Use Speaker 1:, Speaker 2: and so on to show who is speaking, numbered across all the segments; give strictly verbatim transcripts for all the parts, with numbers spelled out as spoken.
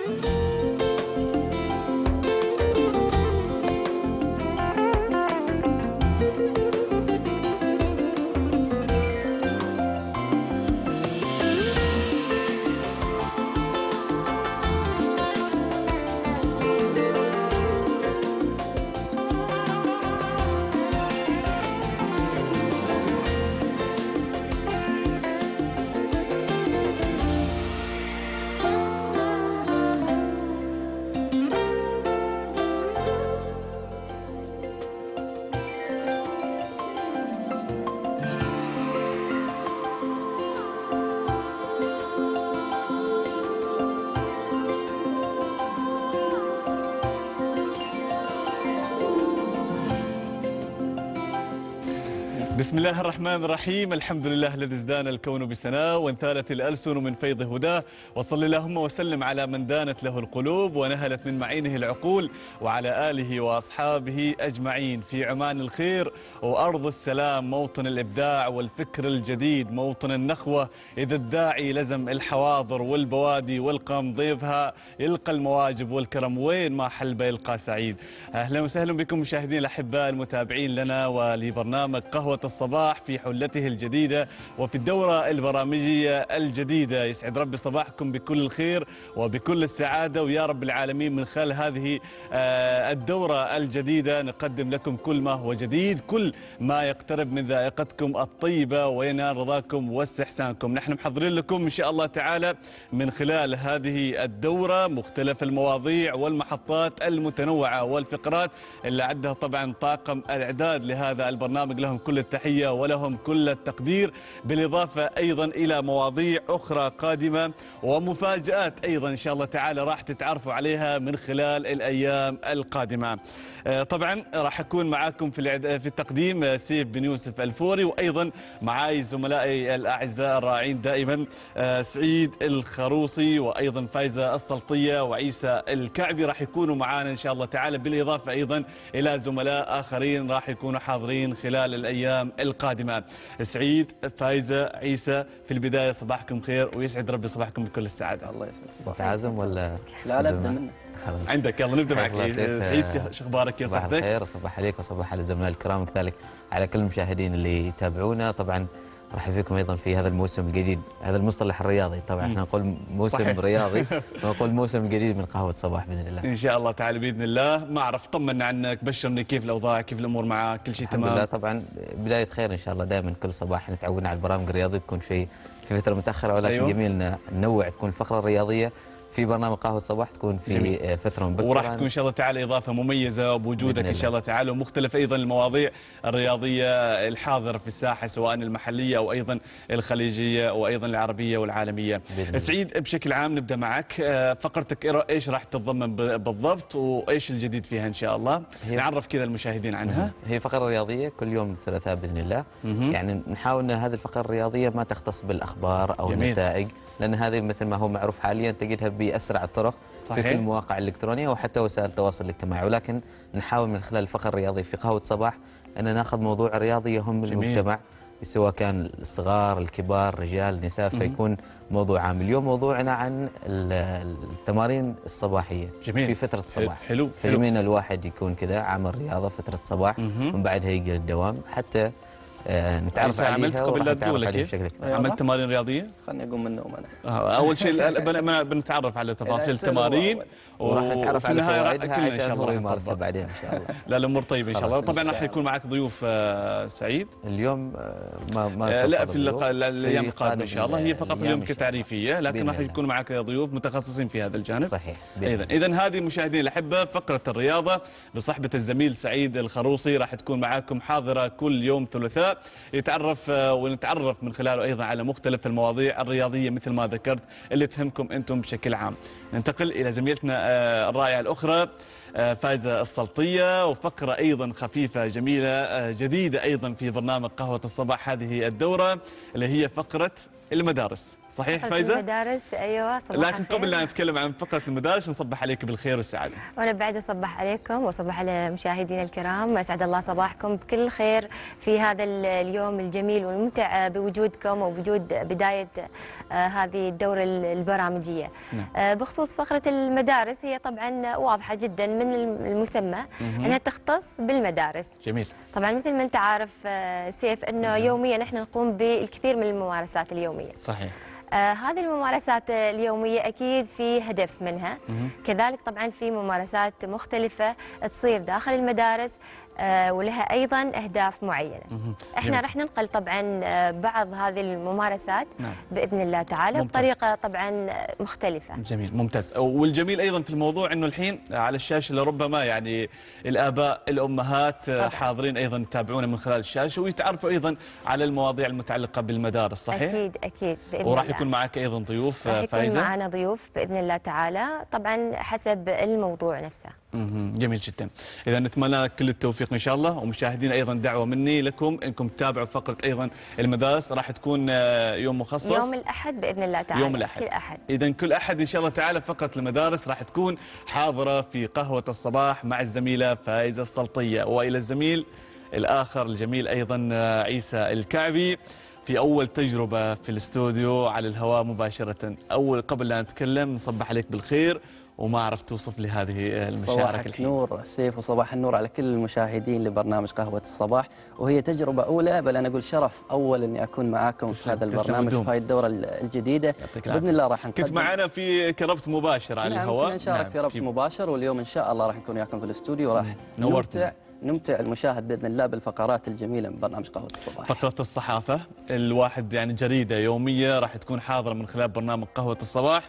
Speaker 1: بسم الله الرحمن الرحيم. الحمد لله الذي ازدان الكون بسناه وانثالت الألسن من فيض هداه، وصل اللهم وسلم على من دانت له القلوب ونهلت من معينه العقول، وعلى آله وأصحابه أجمعين. في عمان الخير وأرض السلام، موطن الإبداع والفكر الجديد، موطن النخوة. إذا الداعي لزم الحواضر والبوادي والقام ضيفها، يلقى المواجب والكرم وين ما حلبه يلقى سعيد. أهلا وسهلا بكم مشاهدينا الأحباء المتابعين لنا ولبرنامج قهوة الصباح في حلته الجديدة وفي الدورة البرامجية الجديدة. يسعد ربي صباحكم بكل الخير وبكل السعادة، ويا رب العالمين من خلال هذه الدورة الجديدة نقدم لكم كل ما هو جديد، كل ما يقترب من ذائقتكم الطيبة وينال رضاكم واستحسانكم. نحن محضرين لكم إن شاء الله تعالى من خلال هذه الدورة مختلف المواضيع والمحطات المتنوعة والفقرات اللي عندها طبعا طاقم الإعداد لهذا البرنامج، لهم كل التحية ولهم كل التقدير، بالإضافة أيضا إلى مواضيع أخرى قادمة ومفاجآت أيضا إن شاء الله تعالى راح تتعرفوا عليها من خلال الأيام القادمة. طبعا راح أكون معاكم في في التقديم سيف بن يوسف الفوري، وأيضا معاي زملائي الأعزاء الراعين دائما سعيد الخروصي وأيضا فايزة السلطية وعيسى الكعبي راح يكونوا معانا إن شاء الله تعالى، بالإضافة أيضا إلى زملاء آخرين راح يكونوا حاضرين خلال الأيام القادمة. سعيد، فايزة، عيسى، في البداية صباحكم خير ويسعد ربي صباحكم بكل السعادة.
Speaker 2: الله يسعد صباحك.
Speaker 3: تعازم ولا
Speaker 2: لا لا ابدا منك
Speaker 1: عندك. يلا نبدا معك سعيد، شو اخبارك؟ يا
Speaker 3: صباح
Speaker 1: صحتك؟
Speaker 3: الخير، صباح عليك وصباح على الزملاء الكرام، وكذلك على كل المشاهدين اللي يتابعونا. طبعا رحب فيكم ايضا في هذا الموسم الجديد، هذا المصطلح الرياضي طبعا احنا نقول موسم صحيح. رياضي ونقول موسم جديد من قهوة صباح باذن الله.
Speaker 1: ان شاء الله تعالى باذن الله. ما اعرف، طمنا عنك، بشرني كيف الاوضاع، كيف الامور معك، كل شيء تمام؟
Speaker 3: الحمد لله. طبعا بداية خير ان شاء الله، دائما كل صباح نتعودنا على البرامج الرياضية تكون في في فترة متأخرة، ولكن أيوه. جميل ننوع، تكون الفقرة الرياضية في برنامج قهوة الصباح تكون في جميل. فترة مبكرة،
Speaker 1: وراح تكون إن شاء الله تعالى إضافة مميزة بوجودك إن شاء الله تعالى، ومختلف أيضا المواضيع الرياضية الحاضرة في الساحة سواء المحلية أو أيضا الخليجية وأيضا العربية والعالمية. سعيد، بشكل عام نبدأ معك، فقرتك إيش راح تتضمن بالضبط وإيش الجديد فيها إن شاء الله؟ نعرف كذا المشاهدين عنها.
Speaker 3: هي فقرة رياضية كل يوم الثلاثاء بإذن الله. يعني نحاول أن هذه الفقرة الرياضية ما تختص بالأخبار أو جميل. النتائج، لأن هذه مثل ما هو معروف حاليا تجدها بأسرع الطرق صحيح. في كل المواقع الإلكترونية وحتى وسائل التواصل الاجتماعي، ولكن نحاول من خلال الفقرة الرياضية في قهوة صباح أن ناخذ موضوع رياضي يهم المجتمع، سواء كان الصغار، الكبار، رجال، نساء، فيكون موضوع عام. اليوم موضوعنا عن التمارين الصباحية جميل. في فترة الصباح.
Speaker 1: حلو.
Speaker 3: فيمين الواحد يكون كذا عمل رياضة فترة صباح ومن بعدها يجي الدوام حتى آه نتعرف عليها.
Speaker 1: عملت قبل لا تقول لك عملت تمارين رياضيه؟
Speaker 2: خليني اقوم من النوم انا.
Speaker 1: آه اول شيء بنتعرف على تفاصيل التمارين
Speaker 3: وراح نتعرف على فوائدها
Speaker 1: كلنا ان شاء الله
Speaker 3: نمارسها بعدين ان شاء الله.
Speaker 1: لا الامور طيبه ان شاء الله. طبعا راح يكون معك ضيوف آه سعيد
Speaker 3: اليوم آه ما ما
Speaker 1: آه لا في الايام القادمه ان شاء الله، هي فقط اليوم كتعريفيه، لكن راح يكون معك ضيوف متخصصين في هذا الجانب
Speaker 3: صحيح.
Speaker 1: اذا اذا هذه مشاهدينا الاحبه فقره الرياضه بصحبه الزميل سعيد الخروصي راح تكون معاكم حاضره كل يوم ثلاثاء، يتعرف ونتعرف من خلاله أيضا على مختلف المواضيع الرياضية مثل ما ذكرت اللي تهمكم أنتم بشكل عام. ننتقل إلى زميلتنا الرائعة الأخرى فايزة السلطية، وفقرة أيضا خفيفة جميلة جديدة أيضا في برنامج قهوة الصباح هذه الدورة اللي هي فقرة المدارس. صحيح فايزة؟
Speaker 4: المدارس ايوه صباح
Speaker 1: لكن قبل لا نتكلم عن فقرة المدارس نصبح عليك بالخير والسعادة.
Speaker 4: وانا بعد اصبح عليكم واصبح على مشاهدينا الكرام، اسعد الله صباحكم بكل خير في هذا اليوم الجميل والممتع بوجودكم وبوجود بداية هذه الدورة البرامجية. نعم. بخصوص بخصوص فقرة المدارس، هي طبعا واضحة جدا من المسمى أنها تختص بالمدارس.
Speaker 1: جميل.
Speaker 4: طبعا مثل ما أنت عارف سيف أنه يوميا نحن نقوم بالكثير من الممارسات اليومية.
Speaker 1: صحيح.
Speaker 4: آه هذه الممارسات اليومية أكيد في هدف منها. كذلك طبعا في ممارسات مختلفة تصير داخل المدارس آه ولها أيضا أهداف معينة. إحنا رح ننقل طبعا آه بعض هذه الممارسات نعم. بإذن الله تعالى ممتاز. بطريقة طبعا مختلفة.
Speaker 1: جميل ممتاز. والجميل أيضا في الموضوع أنه الحين على الشاشة لربما يعني الآباء الأمهات طبعا. حاضرين أيضا يتابعونا من خلال الشاشة ويتعرفوا أيضا على المواضيع المتعلقة بالمدارس. صحيح؟
Speaker 4: أكيد أكيد بإذن
Speaker 1: وراح
Speaker 4: الله.
Speaker 1: يكون معك أيضا ضيوف
Speaker 4: فايزة؟
Speaker 1: راح يكون
Speaker 4: معنا ضيوف بإذن الله تعالى طبعا حسب الموضوع نفسه.
Speaker 1: جميل جدا. إذا نتمنى لك كل التوفيق إن شاء الله، ومشاهدينا أيضا دعوة مني لكم إنكم تتابعوا فقرة أيضا المدارس، راح تكون يوم مخصص
Speaker 4: يوم الأحد بإذن الله تعالى.
Speaker 1: يوم الأحد.
Speaker 4: كل أحد.
Speaker 1: إذا كل أحد إن شاء الله تعالى فقرة المدارس راح تكون حاضرة في قهوة الصباح مع الزميلة فايزة السلطية، وإلى الزميل الآخر الجميل أيضا عيسى الكعبي في أول تجربة في الاستوديو على الهواء مباشرة. أول قبل لا نتكلم نصبح عليك بالخير وما عرفت توصف لي هذه المشاعر.
Speaker 2: صباح النور سيف وصباح النور على كل المشاهدين لبرنامج قهوة الصباح، وهي تجربة أولى بل أنا أقول شرف أول إني أكون معاكم في هذا البرنامج في هذه الدورة الجديدة بإذن الله. راح نقدم
Speaker 1: كنت معنا في كربت مباشر على
Speaker 2: نعم
Speaker 1: الهواء.
Speaker 2: كنا نشارك
Speaker 1: نعم
Speaker 2: في ربط مباشر، واليوم إن شاء الله راح نكون وياكم في الاستوديو وراح نمتع نمتع المشاهد بإذن الله بالفقرات الجميلة من برنامج قهوة الصباح.
Speaker 1: فقرة الصحافة الواحد يعني جريدة يومية راح تكون حاضرة من خلال برنامج قهوة الصباح.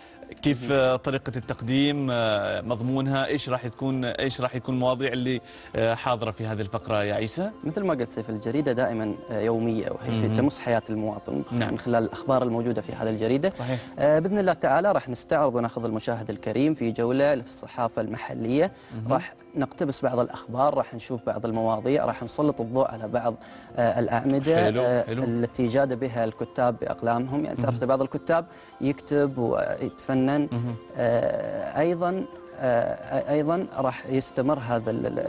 Speaker 1: كيف طريقة التقديم، مضمونها، ايش راح تكون ايش راح يكون المواضيع اللي حاضرة في هذه الفقرة يا عيسى؟
Speaker 2: مثل ما قلت سيف، الجريدة دائما يومية وهي في تمس حياة المواطن نعم. من خلال الأخبار الموجودة في هذه الجريدة.
Speaker 1: صحيح.
Speaker 2: بإذن الله تعالى راح نستعرض وناخذ المشاهد الكريم في جولة في الصحافة المحلية. راح نقتبس بعض الأخبار، راح نشوف بعض المواضيع، راح نسلط الضوء على بعض الأعمدة
Speaker 1: حلو. حلو.
Speaker 2: التي جاد بها الكتاب بأقلامهم. يعني تعرف بعض الكتاب يكتب ويتفنن. آه أيضا آه أيضا راح يستمر هذا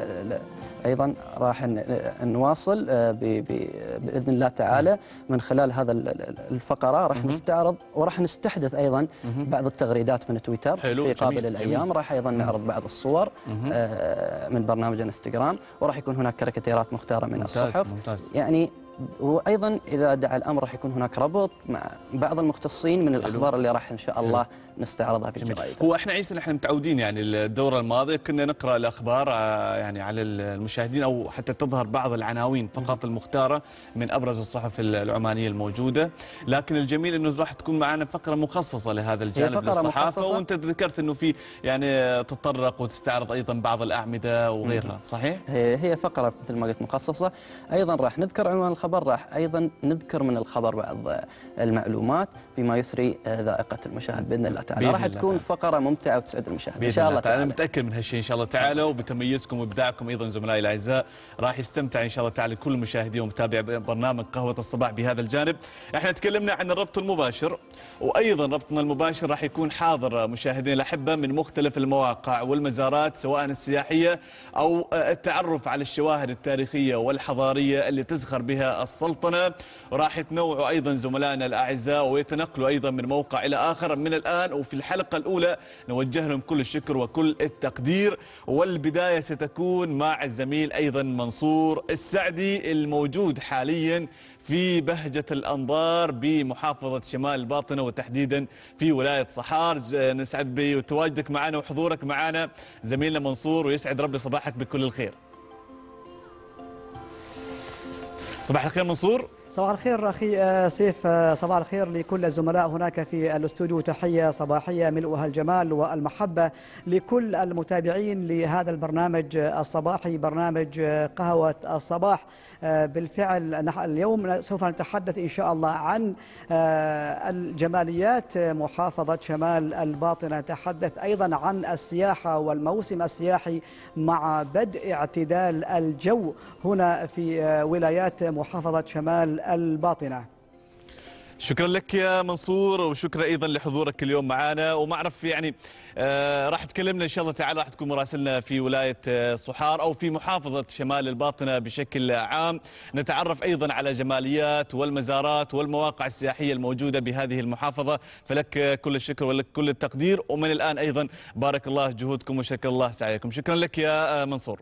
Speaker 2: أيضا راح نواصل آه بإذن الله تعالى من خلال هذا الفقرة. راح نستعرض وراح نستحدث أيضا بعض التغريدات من تويتر في قابل الأيام. راح أيضا نعرض بعض الصور آه من برنامج الانستغرام، وراح يكون هناك كاريكاتيرات مختارة من
Speaker 1: ممتاز
Speaker 2: الصحف.
Speaker 1: ممتاز.
Speaker 2: يعني وايضا اذا دعا الامر راح يكون هناك ربط مع بعض المختصين من الاخبار اللي راح ان شاء الله نستعرضها في الجرائد.
Speaker 1: هو احنا عيسى نحن متعودين يعني الدوره الماضيه كنا نقرا الاخبار يعني على المشاهدين او حتى تظهر بعض العناوين فقط المختاره من ابرز الصحف العمانيه الموجوده، لكن الجميل انه راح تكون معنا فقره مخصصه لهذا الجانب للصحافه، وانت ذكرت انه في يعني تطرق وتستعرض ايضا بعض الاعمده وغيرها. صحيح؟
Speaker 2: هي فقره مثل ما قلت مخصصه. ايضا راح نذكر عنوان الخبر، راح ايضا نذكر من الخبر بعض المعلومات بما يثري ذائقه المشاهد باذن الله تعالى. راح تكون فقره ممتعه وتسعد المشاهد ان شاء الله تعالى.
Speaker 1: انا متاكد من هالشيء ان شاء الله تعالى، وبتميزكم وابداعكم ايضا زملائي الاعزاء راح يستمتع ان شاء الله تعالى كل مشاهدي ومتابع برنامج قهوه الصباح بهذا الجانب. احنا تكلمنا عن الربط المباشر، وايضا ربطنا المباشر راح يكون حاضر مشاهدينا الاحبه من مختلف المواقع والمزارات سواء السياحيه او التعرف على الشواهد التاريخيه والحضاريه اللي تزخر بها السلطنه، وراح يتنوعوا ايضا زملائنا الاعزاء ويتنقلوا ايضا من موقع الى اخر. من الان وفي الحلقه الاولى نوجه لهم كل الشكر وكل التقدير، والبدايه ستكون مع الزميل ايضا منصور السعدي الموجود حاليا في بهجة الأنظار بمحافظة شمال الباطنة وتحديدا في ولاية صحار. نسعد بتواجدك معنا وحضورك معنا زميلنا منصور، ويسعد ربي صباحك بكل الخير. صباح الخير منصور.
Speaker 5: صباح الخير أخي سيف، صباح الخير لكل الزملاء هناك في الاستوديو. تحية صباحية ملؤها الجمال والمحبة لكل المتابعين لهذا البرنامج الصباحي، برنامج قهوة الصباح. بالفعل اليوم سوف نتحدث إن شاء الله عن الجماليات محافظة شمال الباطنة، نتحدث أيضا عن السياحة والموسم السياحي مع بدء اعتدال الجو هنا في ولايات محافظة شمال الباطنة.
Speaker 1: شكرا لك يا منصور، وشكرا ايضا لحضورك اليوم معنا. وما اعرف يعني آه راح تكلمنا ان شاء الله تعالى، راح تكون مراسلنا في ولايه آه صحار او في محافظه شمال الباطنه بشكل عام، نتعرف ايضا على جماليات والمزارات والمواقع السياحيه الموجوده بهذه المحافظه. فلك كل الشكر ولك كل التقدير، ومن الان ايضا بارك الله جهودكم وشكر الله سعيكم. شكرا لك يا آه منصور.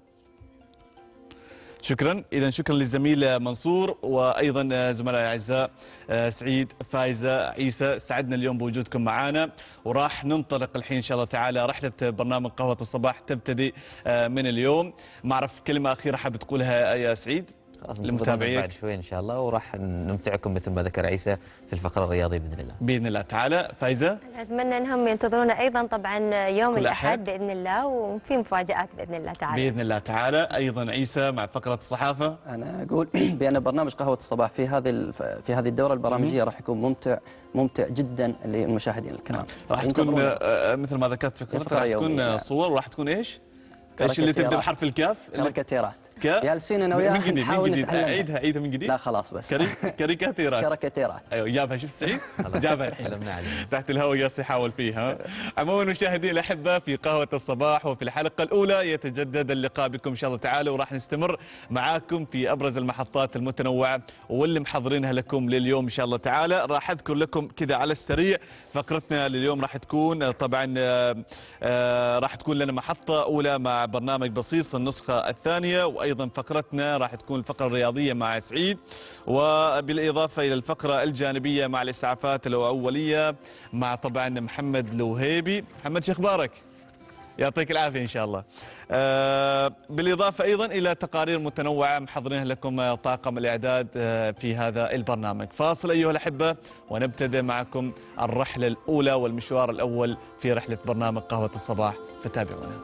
Speaker 1: شكرا. إذا شكرا للزميل منصور، وأيضا زملائي الأعزاء سعيد، فايزة، عيسى، سعدنا اليوم بوجودكم معنا. وراح ننطلق الحين إن شاء الله تعالى. رحلة برنامج قهوة الصباح تبتدي من اليوم. ما أعرف كلمة أخيرة حاب تقولها يا سعيد
Speaker 3: للمتابعين بعد شوي إن شاء الله، وراح نمتعكم مثل ما ذكر عيسى في الفقرة الرياضية بإذن الله.
Speaker 1: بإذن الله تعالى. فايزة،
Speaker 4: أتمنى أنهم ينتظرونا أيضا طبعا يوم الأحد بإذن الله، وفي مفاجآت بإذن الله تعالى.
Speaker 1: بإذن الله تعالى. أيضا عيسى مع فقرة الصحافة.
Speaker 2: أنا أقول بأن برنامج قهوة الصباح في هذه في هذه الدورة البرامجية راح يكون ممتع ممتع جدا للمشاهدين الكرام.
Speaker 1: راح تكون مثل ما ذكرت في فقرة، راح تكون صور، وراح تكون إيش؟ ايش اللي تبدا بحرف الكاف؟
Speaker 2: كاريكاتيرات.
Speaker 1: ك...
Speaker 2: جالسين انا وياه نحاول
Speaker 1: نتعلم. عيدها عيدها من جديد.
Speaker 2: لا خلاص بس.
Speaker 1: كاري... كاريكاتيرات.
Speaker 2: كاريكاتيرات.
Speaker 1: ايوه جابها، شفت سعيد؟ جابها الحين تحت الهواء، جالس يحاول فيها. عموما مشاهدينا الاحبه، في قهوه الصباح وفي الحلقه الاولى يتجدد اللقاء بكم ان شاء الله تعالى، وراح نستمر معاكم في ابرز المحطات المتنوعه واللي محضرينها لكم لليوم ان شاء الله تعالى. راح اذكر لكم كذا على السريع فقرتنا لليوم. راح تكون طبعا راح تكون لنا محطه اولى مع برنامج بصيص النسخه الثانيه، وايضا فقرتنا راح تكون الفقره الرياضيه مع سعيد، وبالاضافه الى الفقره الجانبيه مع الاسعافات الاوليه مع طبعا محمد لوهيبي. محمد شو اخبارك؟ يعطيك العافيه ان شاء الله. آه بالاضافه ايضا الى تقارير متنوعه محضرين لكم طاقم الاعداد آه في هذا البرنامج. فاصل ايها الاحبه، ونبتدئ معكم الرحله الاولى والمشوار الاول في رحله برنامج قهوه الصباح، فتابعونا.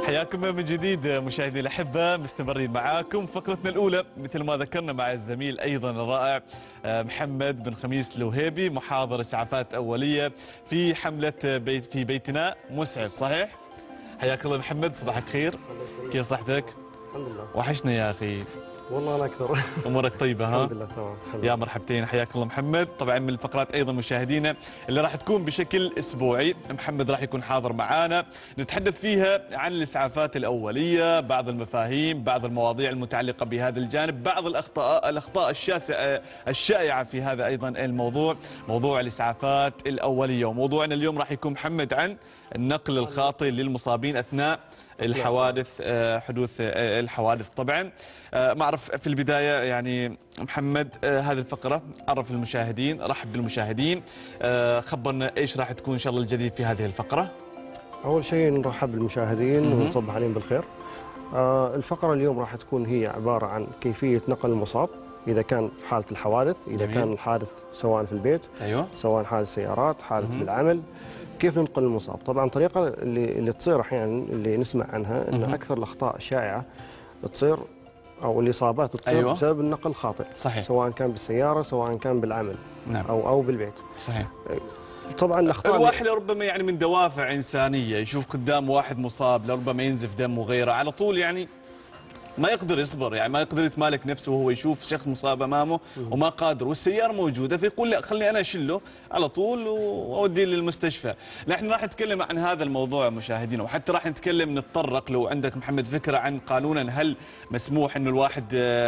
Speaker 1: حياكم من جديد مشاهدينا الأحبة، مستمرين معاكم فقرتنا الأولى مثل ما ذكرنا مع الزميل أيضا الرائع محمد بن خميس الوهيبي، محاضر إسعافات أولية في حملة بيت في بيتنا مسعف. صحيح؟ حياك الله محمد، صباحك خير. كيف صحتك؟
Speaker 6: الحمد لله.
Speaker 1: وحشنا يا أخي.
Speaker 6: والله أنا أكثر.
Speaker 1: أمورك طيبة ها؟
Speaker 6: الحمد لله تمام.
Speaker 1: يا مرحبتين، حياك الله محمد. طبعا من الفقرات أيضا مشاهدينا اللي راح تكون بشكل أسبوعي، محمد راح يكون حاضر معانا نتحدث فيها عن الإسعافات الأولية، بعض المفاهيم، بعض المواضيع المتعلقة بهذا الجانب، بعض الأخطاء الأخطاء الشاسعة الشائعة في هذا أيضا الموضوع، موضوع الإسعافات الأولية. وموضوعنا اليوم راح يكون محمد عن النقل الخاطئ للمصابين أثناء الحوادث، حدوث الحوادث. طبعا ما اعرف في البدايه يعني محمد، هذه الفقره عرف المشاهدين، رحب بالمشاهدين، خبرنا ايش راح تكون ان شاء الله الجديد في هذه الفقره.
Speaker 6: اول شيء نرحب بالمشاهدين ونصبح عليهم بالخير. الفقره اليوم راح تكون هي عباره عن كيفيه نقل المصاب اذا كان في حاله الحوادث، اذا جميل. كان الحادث سواء في البيت ايوه سواء حادث سيارات، حادث مم. بالعمل، كيف ننقل المصاب. طبعا الطريقه اللي اللي تصير احيانا اللي نسمع عنها ان مم. اكثر الاخطاء الشائعه تصير او الاصابات تصير أيوة. بسبب النقل الخاطئ. صحيح. سواء كان بالسياره سواء كان بالعمل. نعم. او او بالبيت. صحيح. طبعا الاخطاء
Speaker 1: الواحد لربما يعني من دوافع انسانيه يشوف قدام واحد مصاب، لربما ينزف دم وغيره، على طول يعني ما يقدر يصبر، يعني ما يقدر يتمالك نفسه وهو يشوف شخص مصاب امامه وما قادر والسياره موجوده، فيقول لا خليني انا اشله على طول واوديه للمستشفى. نحن راح نتكلم عن هذا الموضوع مشاهدينا، وحتى راح نتكلم نتطرق لو عندك محمد فكره عن قانونا هل مسموح انه الواحد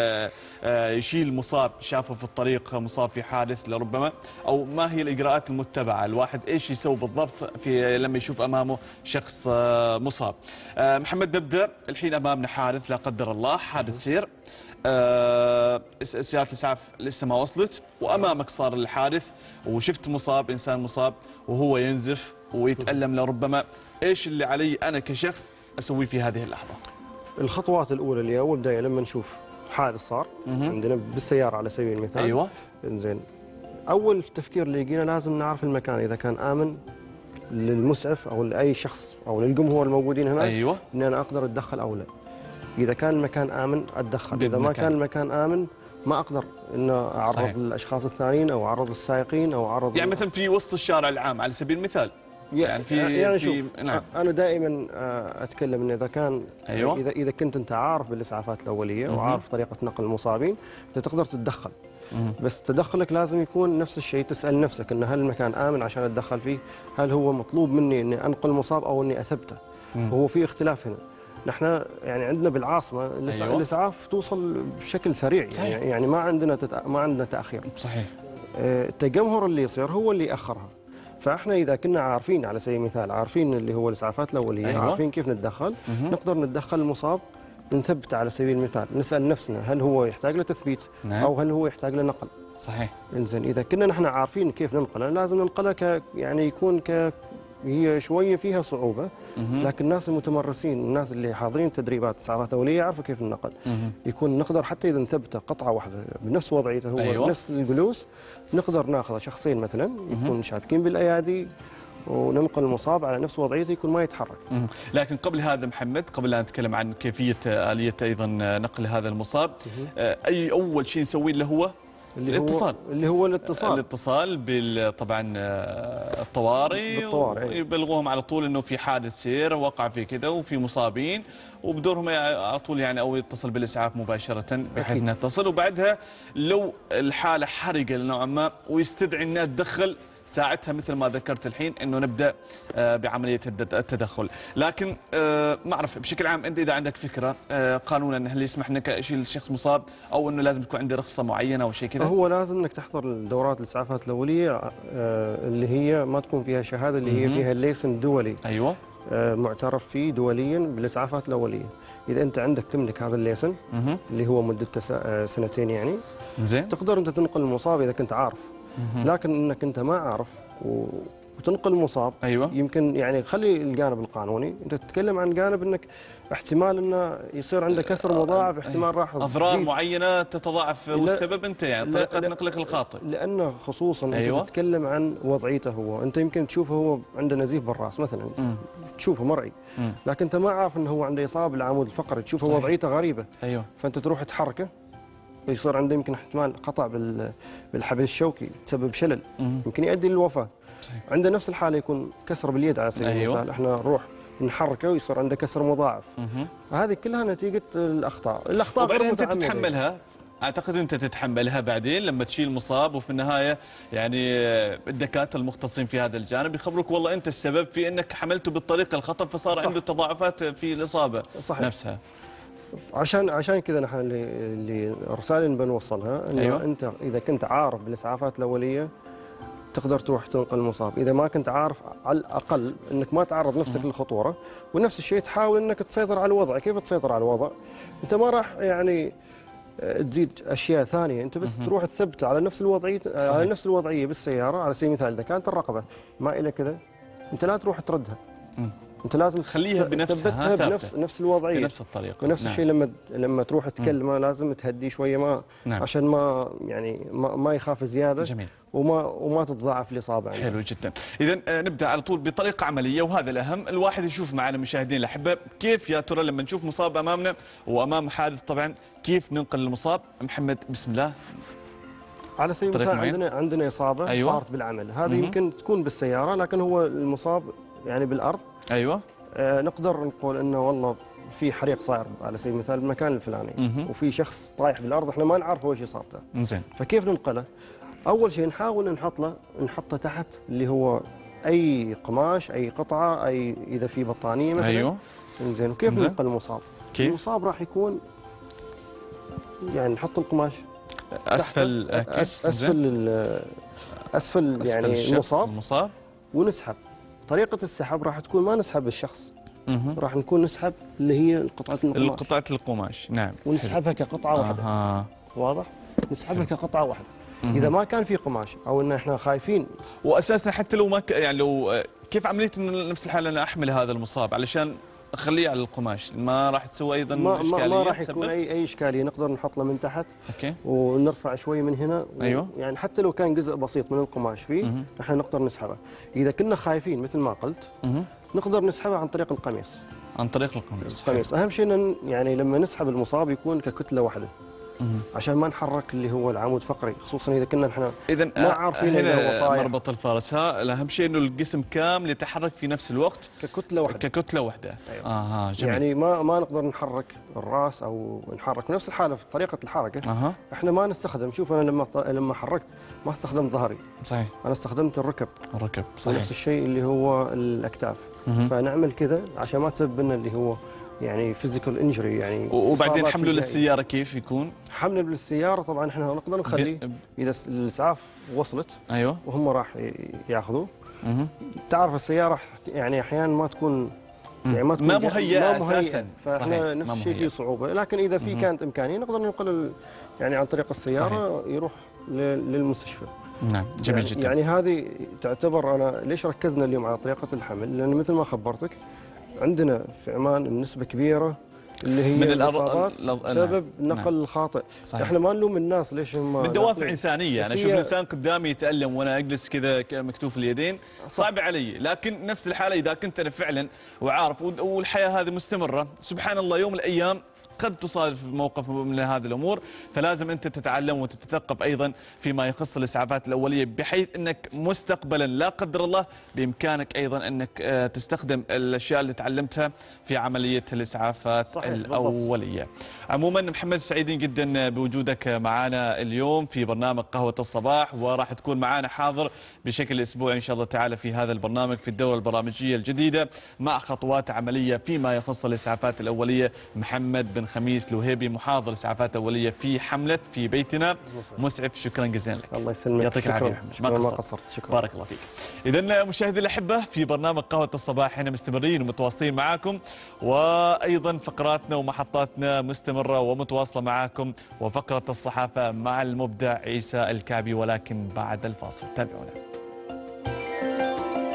Speaker 1: يشيل مصاب شافه في الطريق مصاب في حادث لربما، او ما هي الاجراءات المتبعه، الواحد ايش يسوي بالضبط في لما يشوف امامه شخص مصاب. محمد نبدا الحين، امامنا حادث لا قدر الله، حادث سير، آه سيارة الإسعاف لسه ما وصلت وأمامك صار الحادث وشفت مصاب، إنسان مصاب وهو ينزف ويتألم لربما، إيش اللي علي أنا كشخص أسوي في هذه اللحظة؟
Speaker 6: الخطوات الأولى اللي أول بداية لما نشوف حادث صار مه. عندنا بالسيارة على سبيل المثال. أيوة. إنزين، أول تفكير اللي يجينا لازم نعرف المكان إذا كان آمن للمسعف أو لأي شخص أو للجمهور الموجودين هنا. أيوة. إن أنا أقدر أتدخل أو لا. إذا كان المكان آمن أتدخل، إذا ما كان المكان آمن ما أقدر إن أعرض صحيح. الأشخاص الثانيين أو أعرض السائقين أو أعرض
Speaker 1: يعني مثلا في وسط الشارع العام على سبيل المثال.
Speaker 6: يعني في يعني شوف في نعم. أنا دائما أتكلم إن إذا كان أيوة. إذا إذا كنت أنت عارف بالإسعافات الأولية مه. وعارف طريقة نقل المصابين أنت تقدر تتدخل. مه. بس تدخلك لازم يكون نفس الشيء، تسأل نفسك إن هل المكان آمن عشان أتدخل فيه؟ هل هو مطلوب مني إني أنقل المصاب أو إني أثبته؟ مه. وهو في اختلاف هنا. نحن يعني عندنا بالعاصمه أيوة. الاسعاف توصل بشكل سريع، صحيح. يعني ما عندنا تتأ... ما عندنا تاخير. صحيح. التجمهر اللي يصير هو اللي ياخرها. فاحنا اذا كنا عارفين على سبيل المثال عارفين اللي هو الاسعافات الاوليه، أيوة. عارفين كيف نتدخل، مه. نقدر نتدخل المصاب نثبته على سبيل المثال، نسال نفسنا هل هو يحتاج له تثبيت نعم. او هل هو يحتاج له نقل. صحيح. انزين، اذا كنا نحن عارفين كيف ننقله لازم ننقله ك يعني يكون ك هي شويه فيها صعوبه، لكن الناس المتمرسين، الناس اللي حاضرين تدريبات اسعافات اوليه يعرفوا كيف النقل. يكون نقدر حتى اذا نثبته قطعه واحده بنفس وضعيته هو أيوة. نفس الجلوس، نقدر ناخذ شخصين مثلا يكون شابكين بالايادي وننقل المصاب على نفس وضعيته يكون ما يتحرك.
Speaker 1: لكن قبل هذا محمد، قبل ان نتكلم عن كيفيه اليه ايضا نقل هذا المصاب، اي اول شيء نسويه اللي هو
Speaker 6: اللي الاتصال هو اللي هو الاتصال
Speaker 1: الاتصال بال طبعا الطوارئ
Speaker 6: بالطوارئ
Speaker 1: يبلغوهم على طول انه في حادث سير وقع في كذا وفي مصابين، وبدورهم على طول يعني او يتصل بالاسعاف مباشره بحيث انها تصل، وبعدها لو الحاله حرجه نوعا ما ويستدعي انها تدخل ساعتها مثل ما ذكرت الحين انه نبدا بعمليه التدخل. لكن ما اعرف بشكل عام انت اذا عندك فكره قانونا هل يسمح انك اشيل الشخص مصاب او انه لازم تكون عندي رخصه معينه او شيء كذا؟
Speaker 6: هو لازم انك تحضر الدورات الاسعافات الاوليه اللي هي ما تكون فيها شهاده، اللي هي فيها الليسن دولي. ايوه. معترف فيه دوليا بالاسعافات الاوليه. اذا انت عندك تملك هذا الليسن اللي هو مدته سنتين يعني زين تقدر انت تنقل المصاب اذا كنت عارف. لكن انك انت ما عارف وتنقل المصاب.
Speaker 1: أيوة.
Speaker 6: يمكن يعني خلي الجانب القانوني، انت تتكلم عن جانب انك احتمال انه يصير عنده كسر مضاعف، احتمال راح
Speaker 1: اضرار معينه تتضاعف، والسبب انت يعني طريقه نقلك الخاطئ.
Speaker 6: لانه خصوصا
Speaker 1: أيوة.
Speaker 6: انت تتكلم عن وضعيته هو، انت يمكن تشوفه هو عنده نزيف بالراس مثلا، م. تشوفه مرئي، م. لكن انت ما عارف انه هو عنده اصابه بالعمود الفقري، تشوفه صحيح. وضعيته غريبه.
Speaker 1: ايوه.
Speaker 6: فانت تروح تحركه ويصير عنده يمكن احتمال قطع بالحبل الشوكي تسبب شلل، م. يمكن يؤدي للوفاه. صحيح. عنده نفس الحاله يكون كسر باليد على سبيل المثال. أيوة. احنا نروح نحركه ويصير عنده كسر مضاعف. هذه كلها نتيجه الاخطاء، الاخطاء
Speaker 1: وبعدين انت تتحملها، اعتقد انت تتحملها بعدين لما تشيل مصاب، وفي النهايه يعني الدكاتره المختصين في هذا الجانب يخبروك والله انت السبب في انك حملته بالطريقه الخطا، فصار صح. عنده تضاعفات في الاصابه صحيح. نفسها.
Speaker 6: عشان عشان كذا نحن اللي, اللي الرسائل اللي بنوصلها انه أيوة. انت اذا كنت عارف بالاسعافات الاوليه تقدر تروح تنقل المصاب، إذا ما كنت عارف على الأقل أنك ما تعرض نفسك للخطورة، ونفس الشيء تحاول أنك تسيطر على الوضع. كيف تسيطر على الوضع؟ أنت ما راح يعني تزيد أشياء ثانية، أنت بس تروح تثبت على نفس الوضعية على نفس الوضعية بالسيارة. على سبيل المثال إذا كانت الرقبة ما إلى كذا، أنت لا تروح تردها، انت لازم
Speaker 1: تخليها بنفسها
Speaker 6: بنفس نفس الوضعيه
Speaker 1: بنفس الطريقه.
Speaker 6: ونفس نعم. الشيء لما لما تروح تكلمه لازم تهديه شويه، ما نعم. عشان ما يعني ما, ما يخاف زياده. جميل. وما وما تتضاعف الاصابه.
Speaker 1: حلو جدا. اذا نبدا على طول بطريقه عمليه، وهذا الاهم، الواحد يشوف معنا مشاهدين الاحبه كيف يا ترى لما نشوف مصاب امامنا وامام حادث طبعا كيف ننقل المصاب. محمد بسم الله.
Speaker 6: على سبيل المثال عندنا عندنا اصابه أيوة. صارت بالعمل، هذه يمكن تكون بالسياره لكن هو المصاب يعني بالارض.
Speaker 1: ايوه.
Speaker 6: آه نقدر نقول انه والله في حريق صاير على سبيل المثال بالمكان الفلاني، مه. وفي شخص طايح بالارض احنا ما نعرف وش اصابته.
Speaker 1: زين.
Speaker 6: فكيف ننقله؟ اول شيء نحاول نحط له نحطه تحت اللي هو اي قماش، اي قطعه، اي اذا في بطانيه مثلا.
Speaker 1: ايوه.
Speaker 6: زين. وكيف ننقل المصاب؟
Speaker 1: كيف؟
Speaker 6: المصاب راح يكون يعني نحط القماش
Speaker 1: اسفل
Speaker 6: أس اسفل اسفل يعني المصاب
Speaker 1: المصاب
Speaker 6: ونسحب. طريقة السحب راح تكون ما نسحب الشخص، راح نكون نسحب اللي هي قطعة القماش.
Speaker 1: قطعة القماش نعم.
Speaker 6: ونسحبها كقطعة واحدة.
Speaker 1: آه.
Speaker 6: واضح؟ نسحبها كقطعة واحدة. إذا ما كان في قماش أو إن إحنا خايفين.
Speaker 1: وأساسا حتى لو ما ك... يعني لو كيف عملية إن نفس الحالة أنا أحمل هذا المصاب علشان أخليه على القماش، ما راح تسوي أيضا
Speaker 6: ما
Speaker 1: إشكالية؟
Speaker 6: ما راح يكون أي أي إشكالية، نقدر نحط له من تحت.
Speaker 1: أوكي.
Speaker 6: ونرفع شوي من هنا.
Speaker 1: أيوه.
Speaker 6: يعني حتى لو كان جزء بسيط من القماش فيه نحن نقدر نسحبه. إذا كنا خايفين مثل ما قلت مه. نقدر نسحبه عن طريق القميص.
Speaker 1: عن طريق القميص.
Speaker 6: القميص أهم شيء يعني لما نسحب المصاب يكون ككتلة واحدة. عشان ما نحرك اللي هو العمود الفقري، خصوصا اذا كنا احنا
Speaker 1: اذا
Speaker 6: ما عارفين
Speaker 1: اذا هو طايح. مربط الفرس ها الاهم شيء انه الجسم كامل يتحرك في نفس الوقت
Speaker 6: ككتله واحده.
Speaker 1: ككتله واحده.
Speaker 6: أيوة.
Speaker 1: اها جميل.
Speaker 6: يعني ما ما نقدر نحرك الراس او نحرك نفس الحاله في طريقه الحركه.
Speaker 1: أه.
Speaker 6: احنا ما نستخدم، شوف انا لما لما حركت ما استخدمت ظهري.
Speaker 1: صحيح.
Speaker 6: انا استخدمت الركب.
Speaker 1: الركب صحيح.
Speaker 6: نفس الشيء اللي هو الاكتاف. مه. فنعمل كذا عشان ما تسبب لنا اللي هو يعني فيزيكال انجري يعني.
Speaker 1: وبعدين حمله للسياره كيف يكون؟
Speaker 6: حمله للسياره طبعا احنا نقدر نخليه اذا الاسعاف وصلت.
Speaker 1: ايوه.
Speaker 6: وهم راح ياخذوه. اها. تعرف السياره يعني احيانا ما تكون يعني ما تكون
Speaker 1: ما مهيئه اساسا،
Speaker 6: فاحنا نفس الشيء في صعوبه، لكن اذا في كانت امكانيه نقدر ننقل يعني عن طريق السياره. صحيح. يروح للمستشفى.
Speaker 1: نعم جميل
Speaker 6: يعني
Speaker 1: جدا.
Speaker 6: يعني هذه تعتبر، انا ليش ركزنا اليوم على طريقه الحمل؟ لان مثل ما خبرتك عندنا في عمان النسبة كبيرة اللي هي
Speaker 1: من
Speaker 6: الإصابات بسبب نقل نعم. الخاطئ. صحيح. احنا ما نلوم الناس ليش هم
Speaker 1: من دوافع إنسانية. أنا أشوف إنسان قدامي يتألم وأنا أجلس كذا مكتوف اليدين صعب علي، لكن نفس الحالة إذا كنت أنا فعلا وعارف والحياة هذه مستمرة سبحان الله يوم من الأيام قد تصادف موقف من هذه الامور، فلازم انت تتعلم وتتثقف ايضا فيما يخص الاسعافات الاوليه، بحيث انك مستقبلا لا قدر الله بامكانك ايضا انك تستخدم الاشياء اللي تعلمتها في عمليه الاسعافات صحيح. الاوليه. بالضبط. عموما محمد سعيدين جدا بوجودك معنا اليوم في برنامج قهوه الصباح، وراح تكون معنا حاضر بشكل اسبوعي ان شاء الله تعالى في هذا البرنامج في الدوره البرامجيه الجديده مع خطوات عمليه فيما يخص الاسعافات الاوليه. محمد بن خميس الوهيبي محاضر اسعافات اوليه في حمله في بيتنا. مسعف شكرا جزيلا لك.
Speaker 6: الله يسلمك.
Speaker 1: يعطيك العافيه ما
Speaker 6: قصرت. شكرا.
Speaker 1: بارك الله فيك. اذا مشاهدي الاحبه في برنامج قهوه الصباح احنا مستمرين ومتواصلين معاكم، وايضا فقراتنا ومحطاتنا مستمره ومتواصله معاكم، وفقره الصحافه مع المبدع عيسى الكعبي، ولكن بعد الفاصل تابعونا.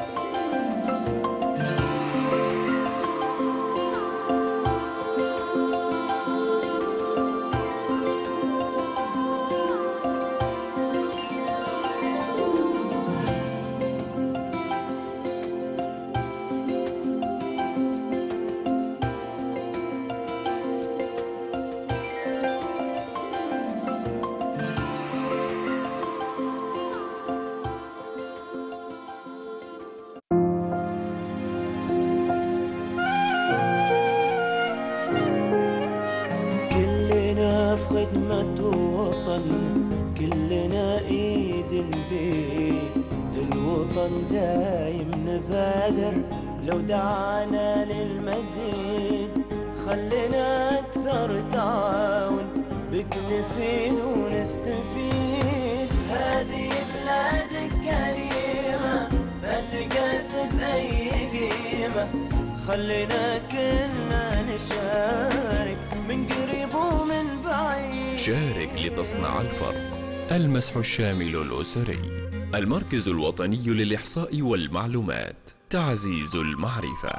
Speaker 7: خدمة وطن كلنا ايد بيد الوطن دايم نبادر لو دعانا للمزيد خلينا أكثر تعاون بك نفيد ونستفيد هذه بلادك كريمة ما تقاس بأي قيمة خلينا كلنا نشارك من قريب ومن بعيد
Speaker 8: شارك لتصنع الفرق. المسح الشامل الأسري، المركز الوطني للإحصاء والمعلومات، تعزيز المعرفة.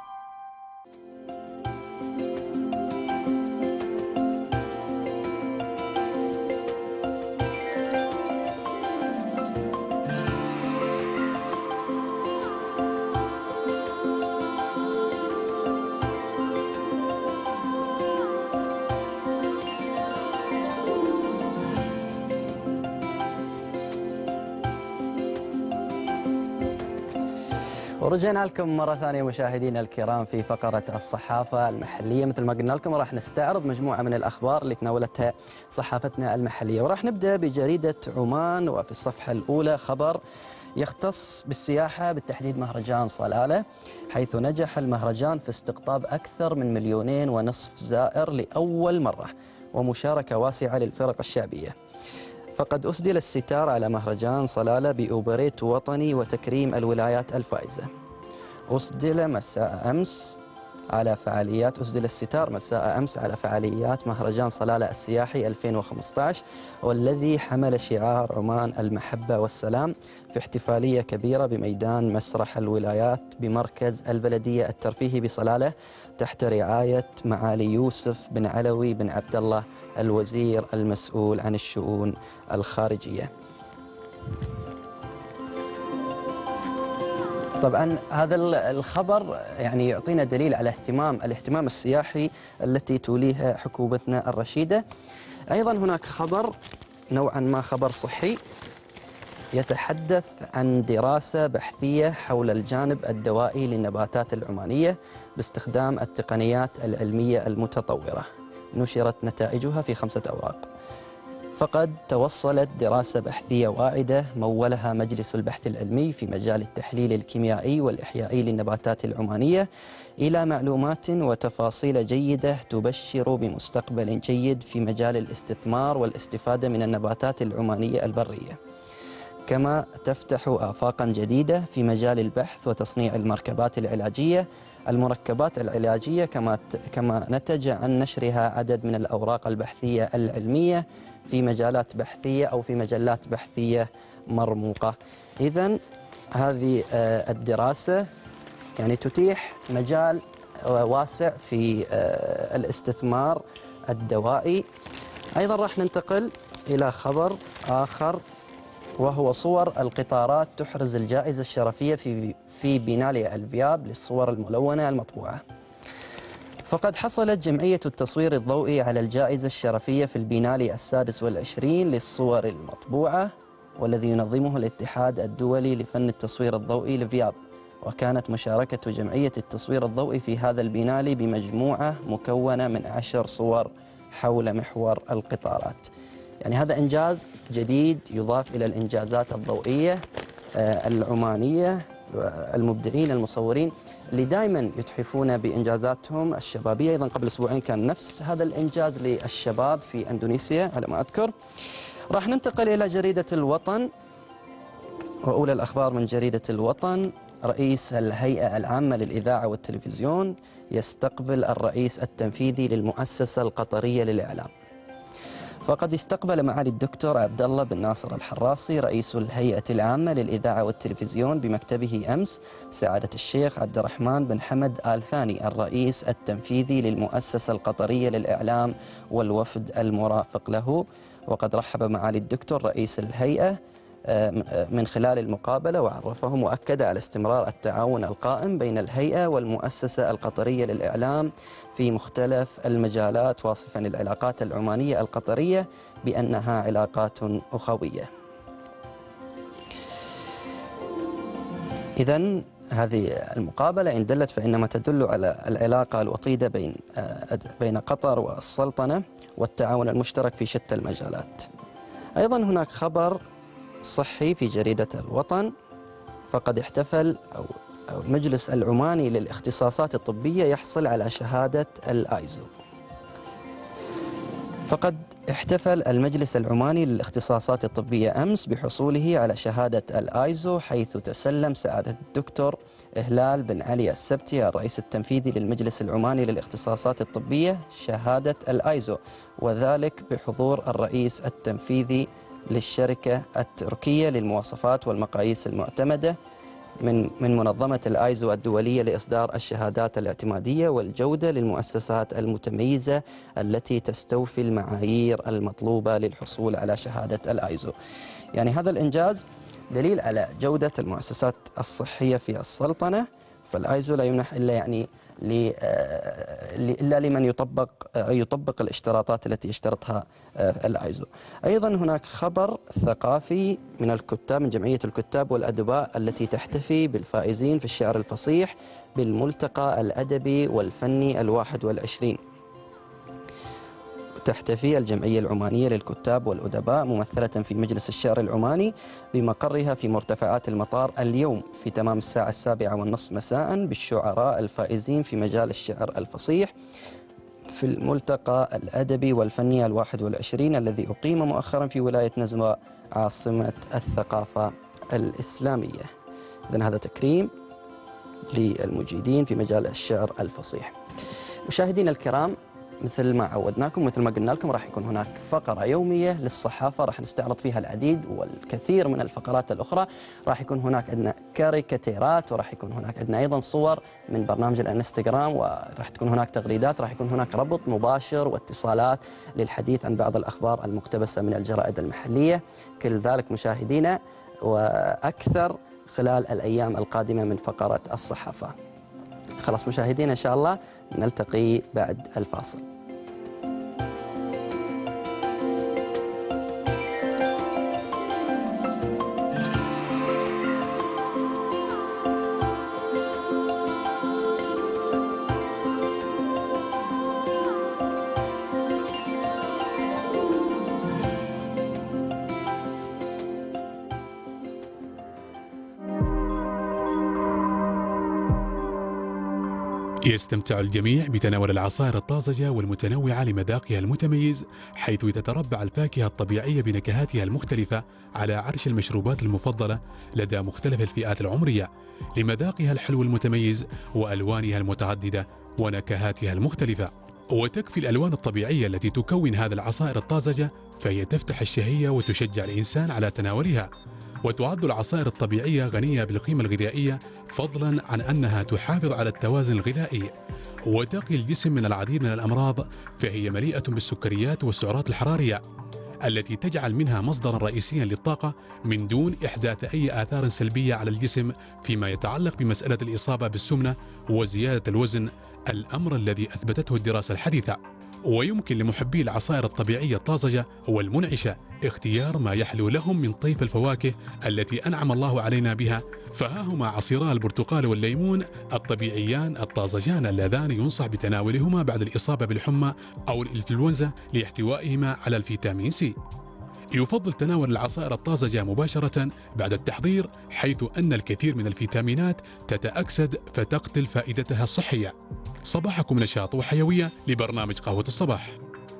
Speaker 2: ورجعنا لكم مرة ثانية مشاهدينا الكرام في فقرة الصحافة المحلية. مثل ما قلنا لكم راح نستعرض مجموعة من الأخبار اللي تناولتها صحافتنا المحلية، وراح نبدأ بجريدة عمان. وفي الصفحة الأولى خبر يختص بالسياحة، بالتحديد مهرجان صلالة، حيث نجح المهرجان في استقطاب أكثر من مليونين ونصف زائر لأول مرة، ومشاركة واسعة للفرق الشعبية. فقد أسدل الستار على مهرجان صلالة بأوبريت وطني وتكريم الولايات الفائزة. أسدل مساء أمس على فعاليات أسدل الستار مساء أمس على فعاليات مهرجان صلالة السياحي ألفين وخمسة عشر، والذي حمل شعار عمان المحبة والسلام، في احتفالية كبيرة بميدان مسرح الولايات بمركز البلدية الترفيهي بصلالة، تحت رعاية معالي يوسف بن علوي بن عبد الله الوزير المسؤول عن الشؤون الخارجية. طبعا هذا الخبر يعني يعطينا دليل على اهتمام الاهتمام السياحي التي توليها حكومتنا الرشيدة. أيضا هناك خبر نوعا ما خبر صحي، يتحدث عن دراسة بحثية حول الجانب الدوائي للنباتات العمانية باستخدام التقنيات العلمية المتطورة، نشرت نتائجها في خمسة أوراق. فقد توصلت دراسة بحثية واعدة مولها مجلس البحث العلمي في مجال التحليل الكيميائي والإحيائي للنباتات العمانية إلى معلومات وتفاصيل جيدة تبشر بمستقبل جيد في مجال الاستثمار والاستفادة من النباتات العمانية البرية، كما تفتح آفاقا جديدة في مجال البحث وتصنيع المركبات العلاجية المركبات العلاجية كما كما نتج عن نشرها عدد من الأوراق البحثية العلمية في مجالات بحثية أو في مجلات بحثية مرموقة. إذن هذه الدراسة يعني تتيح مجال واسع في الاستثمار الدوائي. أيضا راح ننتقل إلى خبر آخر، وهو صور القطارات تحرز الجائزة الشرفية في في بينالي الفياب للصور الملونة المطبوعة. فقد حصلت جمعية التصوير الضوئي على الجائزة الشرفية في البينالي السادس والعشرين للصور المطبوعة، والذي ينظمه الاتحاد الدولي لفن التصوير الضوئي لفياب. وكانت مشاركة جمعية التصوير الضوئي في هذا البينالي بمجموعة مكونة من عشر صور حول محور القطارات. يعني هذا إنجاز جديد يضاف إلى الإنجازات الضوئية العمانية، المبدعين المصورين اللي دائما يتحفون بإنجازاتهم الشبابية. أيضا قبل أسبوعين كان نفس هذا الإنجاز للشباب في أندونيسيا على ما أذكر. راح ننتقل إلى جريدة الوطن، وأولى الأخبار من جريدة الوطن: رئيس الهيئة العامة للإذاعة والتلفزيون يستقبل الرئيس التنفيذي للمؤسسة القطرية للإعلام. فقد استقبل معالي الدكتور عبد الله بن ناصر الحراسي رئيس الهيئة العامة للإذاعة والتلفزيون بمكتبه أمس سعادة الشيخ عبد الرحمن بن حمد آل ثاني الرئيس التنفيذي للمؤسسة القطرية للإعلام والوفد المرافق له. وقد رحب معالي الدكتور رئيس الهيئة من خلال المقابلة، وعرفهم وأكد على استمرار التعاون القائم بين الهيئة والمؤسسة القطرية للإعلام في مختلف المجالات، واصفا العلاقات العمانية القطرية بأنها علاقات أخوية. إذن هذه المقابلة إن دلت فإنما تدل على العلاقة الوطيدة بين بين قطر والسلطنة والتعاون المشترك في شتى المجالات. أيضا هناك خبر صحي في جريدة الوطن، فقد احتفل أو المجلس العماني للاختصاصات الطبية يحصل على شهادة الآيزو. فقد احتفل المجلس العماني للاختصاصات الطبية أمس بحصوله على شهادة الآيزو، حيث تسلم سعادة الدكتور إهلال بن علي السبتي الرئيس التنفيذي للمجلس العماني للاختصاصات الطبية شهادة الآيزو، وذلك بحضور الرئيس التنفيذي للشركة التركية للمواصفات والمقاييس المعتمدة من من منظمة الآيزو الدولية لإصدار الشهادات الاعتمادية والجودة للمؤسسات المتميزة التي تستوفي المعايير المطلوبة للحصول على شهادة الآيزو. يعني هذا الإنجاز دليل على جودة المؤسسات الصحية في السلطنة، فالآيزو لا يمنح إلا يعني إلا لمن يطبق يطبق الاشتراطات التي يشترطها الآيزو. أيضا هناك خبر ثقافي من الكتاب من جمعية الكتاب والأدباء التي تحتفي بالفائزين في الشعر الفصيح بالملتقى الأدبي والفني الواحد والعشرين. تحتفي الجمعية العمانية للكتاب والأدباء ممثلة في مجلس الشعر العماني بمقرها في مرتفعات المطار اليوم في تمام الساعة السابعة والنصف مساء بالشعراء الفائزين في مجال الشعر الفصيح في الملتقى الأدبي والفني الواحد والعشرين الذي أقيم مؤخرا في ولاية نزوى عاصمة الثقافة الإسلامية. إذن هذا تكريم للمجيدين في مجال الشعر الفصيح. مشاهدينا الكرام، مثل ما عودناكم مثل ما قلنا لكم راح يكون هناك فقرة يومية للصحافة راح نستعرض فيها العديد والكثير من الفقرات الأخرى. راح يكون هناك عندنا كاريكاتيرات، وراح يكون هناك عندنا أيضا صور من برنامج الانستغرام، وراح تكون هناك تغريدات، راح يكون هناك ربط مباشر واتصالات للحديث عن بعض الأخبار المقتبسة من الجرائد المحلية. كل ذلك مشاهدينا وأكثر خلال الأيام القادمة من فقرة الصحافة. خلاص مشاهدينا إن شاء الله نلتقي بعد الفاصل.
Speaker 9: يستمتع الجميع بتناول العصائر الطازجة والمتنوعة لمذاقها المتميز، حيث تتربع الفاكهة الطبيعية بنكهاتها المختلفة على عرش المشروبات المفضلة لدى مختلف الفئات العمرية لمذاقها الحلو المتميز وألوانها المتعددة ونكهاتها المختلفة. وتكفي الألوان الطبيعية التي تكون هذا العصائر الطازجة فهي تفتح الشهية وتشجع الإنسان على تناولها. وتعد العصائر الطبيعية غنية بالقيمة الغذائية، فضلا عن أنها تحافظ على التوازن الغذائي وتقي الجسم من العديد من الأمراض، فهي مليئة بالسكريات والسعرات الحرارية التي تجعل منها مصدرا رئيسيا للطاقة من دون إحداث أي آثار سلبية على الجسم فيما يتعلق بمسألة الإصابة بالسمنة وزيادة الوزن، الأمر الذي أثبتته الدراسة الحديثة. ويمكن لمحبي العصائر الطبيعية الطازجة والمنعشة اختيار ما يحلو لهم من طيف الفواكه التي أنعم الله علينا بها، فها هما عصيرا البرتقال والليمون الطبيعيان الطازجان اللذان ينصح بتناولهما بعد الإصابة بالحمى أو الإنفلونزا لاحتوائهما على الفيتامين سي. يفضل تناول العصائر الطازجة مباشرة بعد التحضير، حيث أن الكثير من الفيتامينات تتأكسد فتقتل فائدتها الصحية. صباحكم نشاط وحيوية لبرنامج قهوة الصباح.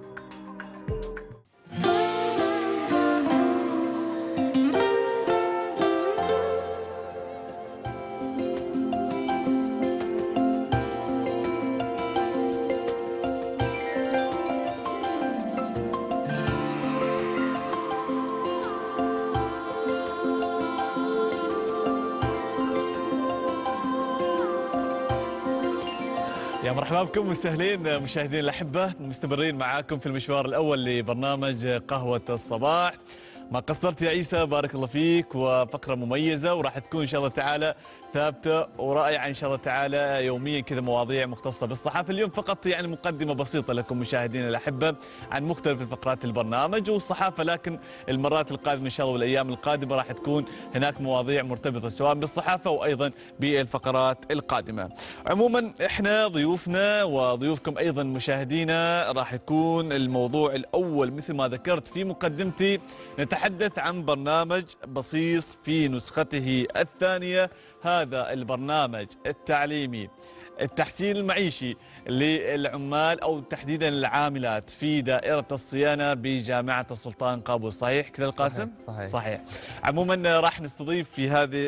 Speaker 1: يا مرحبا بكم وسهلين مشاهدين الأحبة، مستمرين معاكم في المشوار الأول لبرنامج قهوة الصباح. ما قصرت يا عيسى، بارك الله فيك، وفقرة مميزة وراح تكون إن شاء الله تعالى ثابته ورائعه ان شاء الله تعالى، يوميا كذا مواضيع مختصه بالصحافه. اليوم فقط يعني مقدمه بسيطه لكم مشاهدينا الاحبه عن مختلف فقرات البرنامج والصحافه، لكن المرات القادمه ان شاء الله والايام القادمه راح تكون هناك مواضيع مرتبطه سواء بالصحافه وايضا بالفقرات القادمه. عموما احنا ضيوفنا وضيوفكم ايضا مشاهدينا راح يكون الموضوع الاول مثل ما ذكرت في مقدمتي، نتحدث عن برنامج بصيص في نسخته الثانيه. هذا البرنامج التعليمي التحسين المعيشي للعمال أو تحديدا العاملات في دائرة الصيانة بجامعة السلطان قابوس، صحيح كذا القاسم؟
Speaker 10: صحيح, صحيح.
Speaker 1: صحيح. عموما راح نستضيف في هذه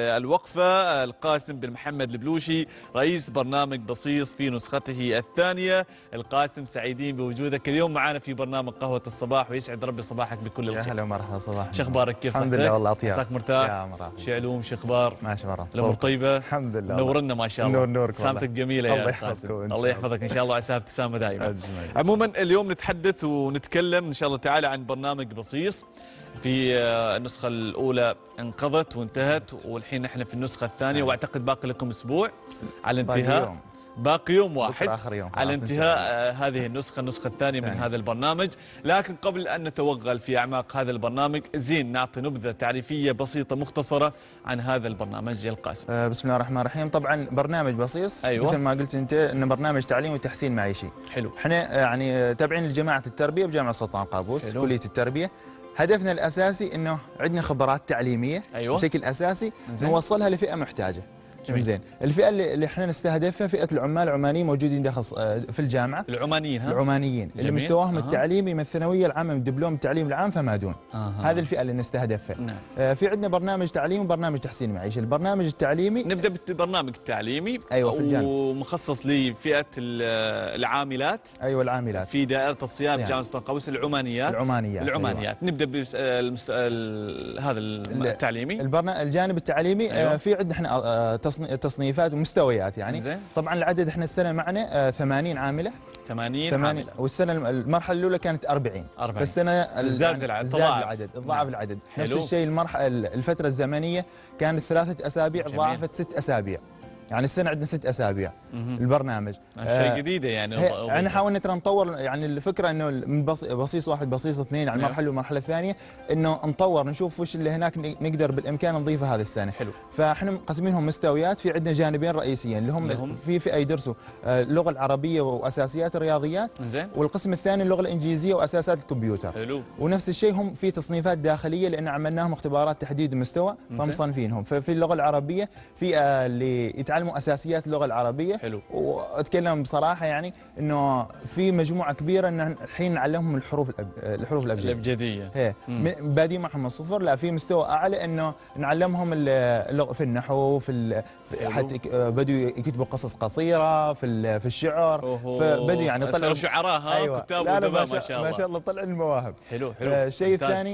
Speaker 1: الوقفة القاسم بن محمد البلوشي رئيس برنامج بصيص في نسخته الثانية. القاسم سعيدين بوجودك اليوم معنا في برنامج قهوة الصباح، ويسعد ربي صباحك بكل الخير.
Speaker 10: يا هلا ومرحبا صباح.
Speaker 1: شو اخبارك؟ كيف صحتك؟
Speaker 10: الحمد لله والله اطيب.
Speaker 1: عساك مرتاح؟
Speaker 10: يا مرحبا.
Speaker 1: شو علوم؟ شو اخبار؟
Speaker 10: ماشي مرحبا.
Speaker 1: الامور طيبة؟
Speaker 10: الحمد لله.
Speaker 1: نورنا ما شاء الله.
Speaker 10: نور نورك والله.
Speaker 1: ابتسامتك جميلة يا
Speaker 10: الله يحفظك.
Speaker 1: الله يحفظك ان شاء الله، عساها ابتسامة دائما. عموما اليوم نتحدث ونتكلم ان شاء الله تعالى عن برنامج بصيص. في النسخة الأولى انقضت وانتهت، والحين احنا في النسخة الثانية، واعتقد باقي لكم اسبوع على انتهاء، باقي يوم واحد
Speaker 10: آخر يوم
Speaker 1: على انتهاء هذه النسخة النسخة الثانية من هذا البرنامج. لكن قبل أن نتوغل في أعماق هذا البرنامج، زين نعطي نبذة تعريفية بسيطة مختصرة عن هذا البرنامج يا القاسم.
Speaker 10: آه بسم الله الرحمن الرحيم. طبعا برنامج بصيص أيوة. مثل ما قلت أنت إنه برنامج تعليم وتحسين معيشي.
Speaker 1: حلو.
Speaker 10: احنا يعني تابعين لجماعة التربية بجامعة السلطان قابوس، كلية التربية. هدفنا الأساسي إنه عندنا خبرات تعليمية أيوة. بشكل أساسي زين. نوصلها لفئة محتاجة. جميل. زين. الفئه اللي, اللي احنا نستهدفها فئه العمال العمانيين موجودين داخل في الجامعه.
Speaker 1: العمانيين ها؟
Speaker 10: العمانيين جميل. اللي مستواهم أه. التعليمي من الثانويه العامه من دبلوم التعليم العام فما دون. أه. هذه الفئه اللي نستهدفها. نعم. آه في عندنا برنامج تعليمي وبرنامج تحسين معيشي. البرنامج التعليمي
Speaker 1: نبدا بالبرنامج التعليمي
Speaker 10: ايوه في الجانب
Speaker 1: ومخصص لفئه العاملات.
Speaker 10: ايوه العاملات
Speaker 1: في دائره الصيانه بجامعه السلطان قابوس. العمانيات
Speaker 10: العمانيات
Speaker 1: العمانيات أيوة. نبدا بالمست... هذا التعليمي.
Speaker 10: البرنامج الجانب التعليمي أيوة. آه في عندنا احنا تصنيفات ومستويات يعني زين. طبعا العدد احنا السنه معنا ثمانين عامله
Speaker 1: ثمانين عامله،
Speaker 10: والسنه المرحله الاولى كانت أربعين.
Speaker 1: أربعين.
Speaker 10: فالسنه
Speaker 1: ازداد العدد
Speaker 10: ازداد العدد ضاعف العدد. حلو. نفس الشيء المرحله الفتره الزمنيه كانت ثلاثه اسابيع ضاعفت ست اسابيع، يعني السنه عندنا ست اسابيع مم. البرنامج
Speaker 1: شيء آه جديده يعني.
Speaker 10: احنا حاولنا ترى نطور، يعني الفكره انه من بصيص واحد بصيص اثنين على المرحله والمرحله الثانيه انه نطور نشوف وش اللي هناك نقدر بالامكان نضيفه هذه السنه.
Speaker 1: حلو.
Speaker 10: فاحنا مقسمينهم مستويات. في عندنا جانبين رئيسيين اللي هم, هم في فئه يدرسوا اللغه العربيه واساسيات الرياضيات
Speaker 1: زين.
Speaker 10: والقسم الثاني اللغه الانجليزيه واساسات الكمبيوتر.
Speaker 1: حلو.
Speaker 10: ونفس الشيء هم في تصنيفات داخليه لان عملناهم اختبارات تحديد المستوى فمصنفينهم. ففي اللغه العربيه في اللي يتعلموا اساسيات اللغه العربيه.
Speaker 1: حلو.
Speaker 10: واتكلم بصراحه يعني انه في مجموعه كبيره ان الحين نعلمهم الحروف الأب... الحروف الابجديه
Speaker 1: الابجديه
Speaker 10: هي بادين معهم الصفر. لا في مستوى اعلى انه نعلمهم اللغه في النحو في, ال... في حتى بدوا يكتبوا قصص قصيره في في الشعر.
Speaker 1: فبدوا
Speaker 10: يعني
Speaker 1: طلعوا شعراء ها
Speaker 10: أيوة.
Speaker 1: كتاب
Speaker 10: لا لا
Speaker 1: ما
Speaker 10: شاء الله ما شاء الله طلع المواهب.
Speaker 1: حلو حلو.
Speaker 10: الشيء الثاني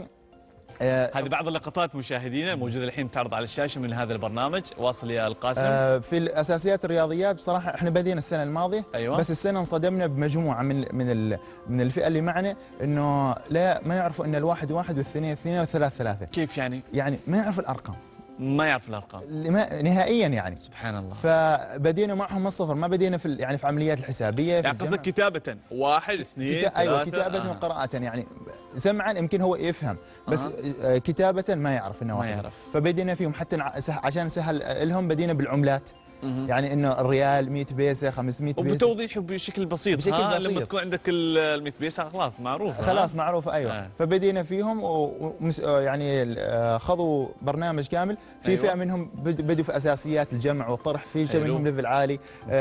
Speaker 1: آه هذه بعض اللقطات مشاهدينا موجوده الحين تعرض على الشاشه من هذا البرنامج. واصل يا القاسم.
Speaker 10: آه في الاساسيات الرياضيات بصراحه احنا بدينا السنه الماضيه.
Speaker 1: أيوة.
Speaker 10: بس السنه انصدمنا بمجموعه من من من الفئه اللي معنا انه لا ما يعرفوا ان الواحد واحد والاثنين اثنين والثلاث ثلاثه.
Speaker 1: كيف يعني؟
Speaker 10: يعني ما يعرفوا الارقام،
Speaker 1: ما يعرف الارقام
Speaker 10: نهائيا يعني.
Speaker 1: سبحان الله.
Speaker 10: فبدينا معهم من الصفر، ما بدينا في يعني في عمليات الحسابيه.
Speaker 1: يعني قصدك كتابه واحد اثنين
Speaker 10: كتا...
Speaker 1: ثلاثه.
Speaker 10: ايوه كتابه آه. وقراءه يعني سمعا يمكن هو يفهم بس آه. كتابه ما يعرف انه
Speaker 1: ما يعرف.
Speaker 10: فبدينا فيهم حتى عشان سهل لهم بدينا بالعملات. يعني انه الريال مئة بيسه خمسمئة بيسه
Speaker 1: وبتوضيح بشكل بسيط.
Speaker 10: بشكل
Speaker 1: ها
Speaker 10: بسيط.
Speaker 1: لما تكون عندك ال مئة بيسه خلاص معروفه.
Speaker 10: خلاص معروفه ايوه. آه. فبدينا فيهم ومس... يعني خذوا برنامج كامل. في أيوة. فئه منهم بدوا في اساسيات الجمع والطرح، في شيء منهم ليفل عالي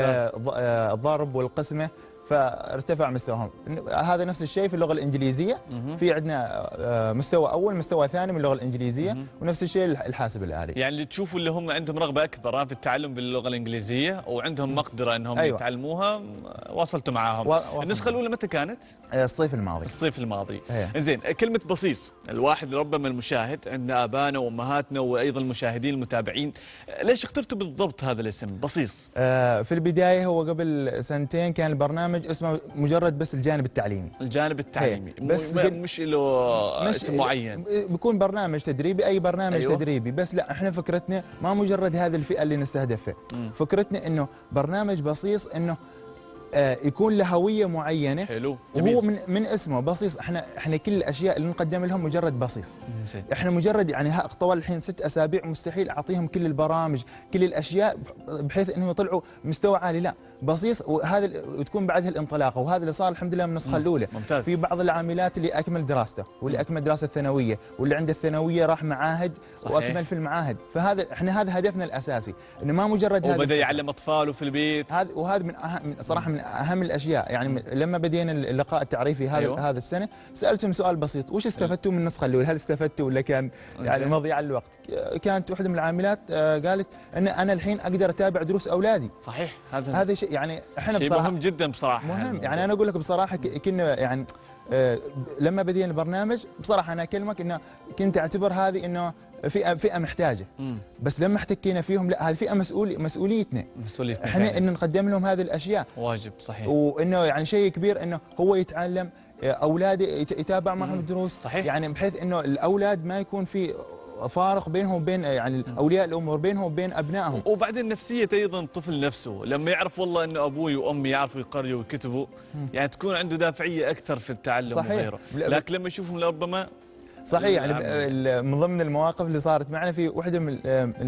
Speaker 10: آه الضرب والقسمه فارتفع مستواهم. هذا نفس الشيء في اللغه الانجليزيه. في عندنا مستوى اول مستوى ثاني من اللغه الانجليزيه. ونفس الشيء الحاسب الالي.
Speaker 1: يعني اللي تشوفوا اللي هم عندهم رغبه اكبر في التعلم باللغه الانجليزيه وعندهم مقدره انهم
Speaker 10: أيوة.
Speaker 1: يتعلموها وصلتوا معاهم. و... النسخه الاولى متى كانت؟
Speaker 10: الصيف الماضي.
Speaker 1: الصيف الماضي. زين كلمه بصيص الواحد ربما المشاهد عندنا ابائنا وامهاتنا وايضا المشاهدين المتابعين، ليش اخترتوا بالضبط هذا الاسم بصيص؟
Speaker 10: آه في البدايه هو قبل سنتين كان البرنامج برنامج اسمه مجرد بس الجانب التعليمي.
Speaker 1: الجانب التعليمي
Speaker 10: بس
Speaker 1: مش له اسم معين،
Speaker 10: بيكون برنامج تدريبي، اي برنامج أيوه؟ تدريبي. بس لا، احنا فكرتنا ما مجرد هذه الفئه اللي نستهدفها، فكرتنا انه برنامج بصيص، انه آه يكون له هويه معينه.
Speaker 1: حلو.
Speaker 10: وهو من من اسمه بصيص، احنا احنا كل الاشياء اللي نقدم لهم مجرد بصيص. احنا مجرد يعني ها طوال الحين ست اسابيع مستحيل اعطيهم كل البرامج كل الاشياء بحيث انهم يطلعوا مستوى عالي، لا بصيص. وهذا وتكون بعدها الانطلاقه، وهذا اللي صار الحمد لله من النسخه الاولى.
Speaker 1: ممتاز.
Speaker 10: في بعض العاملات اللي اكمل دراسته، واللي اكمل دراسه الثانويه، واللي عنده الثانويه راح معاهد صحيح. واكمل في المعاهد. فهذا احنا هذا هدفنا الاساسي، انه ما مجرد هذا
Speaker 1: وبدا يعلم اطفاله في البيت.
Speaker 10: هذا وهذا من أهم صراحه من اهم الاشياء. يعني لما بدينا اللقاء التعريفي هذا أيوه؟ هذا السنه سالتهم سؤال بسيط: وش استفدتوا من النسخه الاولى؟ هل استفدتوا ولا كان يعني مضيعه للوقت؟ كانت واحده من العاملات قالت ان انا الحين اقدر اتابع دروس اولادي.
Speaker 1: صحيح. هذا
Speaker 10: هذا شيء يعني احنا
Speaker 1: شيء
Speaker 10: بصراحه
Speaker 1: مهم جدا بصراحه.
Speaker 10: مهم. يعني انا اقول لك بصراحه كنا يعني آه لما بدينا البرنامج بصراحه انا اكلمك انه كنت اعتبر هذه انه فئه فئه محتاجه. مم. بس لما احتكينا فيهم لا، هذه فئه مسؤول مسؤوليتنا
Speaker 1: مسؤوليتنا
Speaker 10: احنا ان نقدم لهم هذه الاشياء.
Speaker 1: واجب. صحيح.
Speaker 10: وانه يعني شيء كبير انه هو يتعلم، اولاده يتابع معهم الدروس.
Speaker 1: صحيح.
Speaker 10: يعني بحيث انه الاولاد ما يكون في فارق بينهم وبين يعني اولياء الامور، بينهم وبين ابنائهم.
Speaker 1: وبعدين نفسيه ايضا الطفل نفسه لما يعرف والله انه ابوي وامي يعرفوا يقروا ويكتبوا، يعني تكون عنده دافعيه اكثر في التعلم. صحيح. وغيره. لكن لما يشوفهم ربما
Speaker 10: صحيح. يعني من ضمن المواقف اللي صارت معنا في واحده من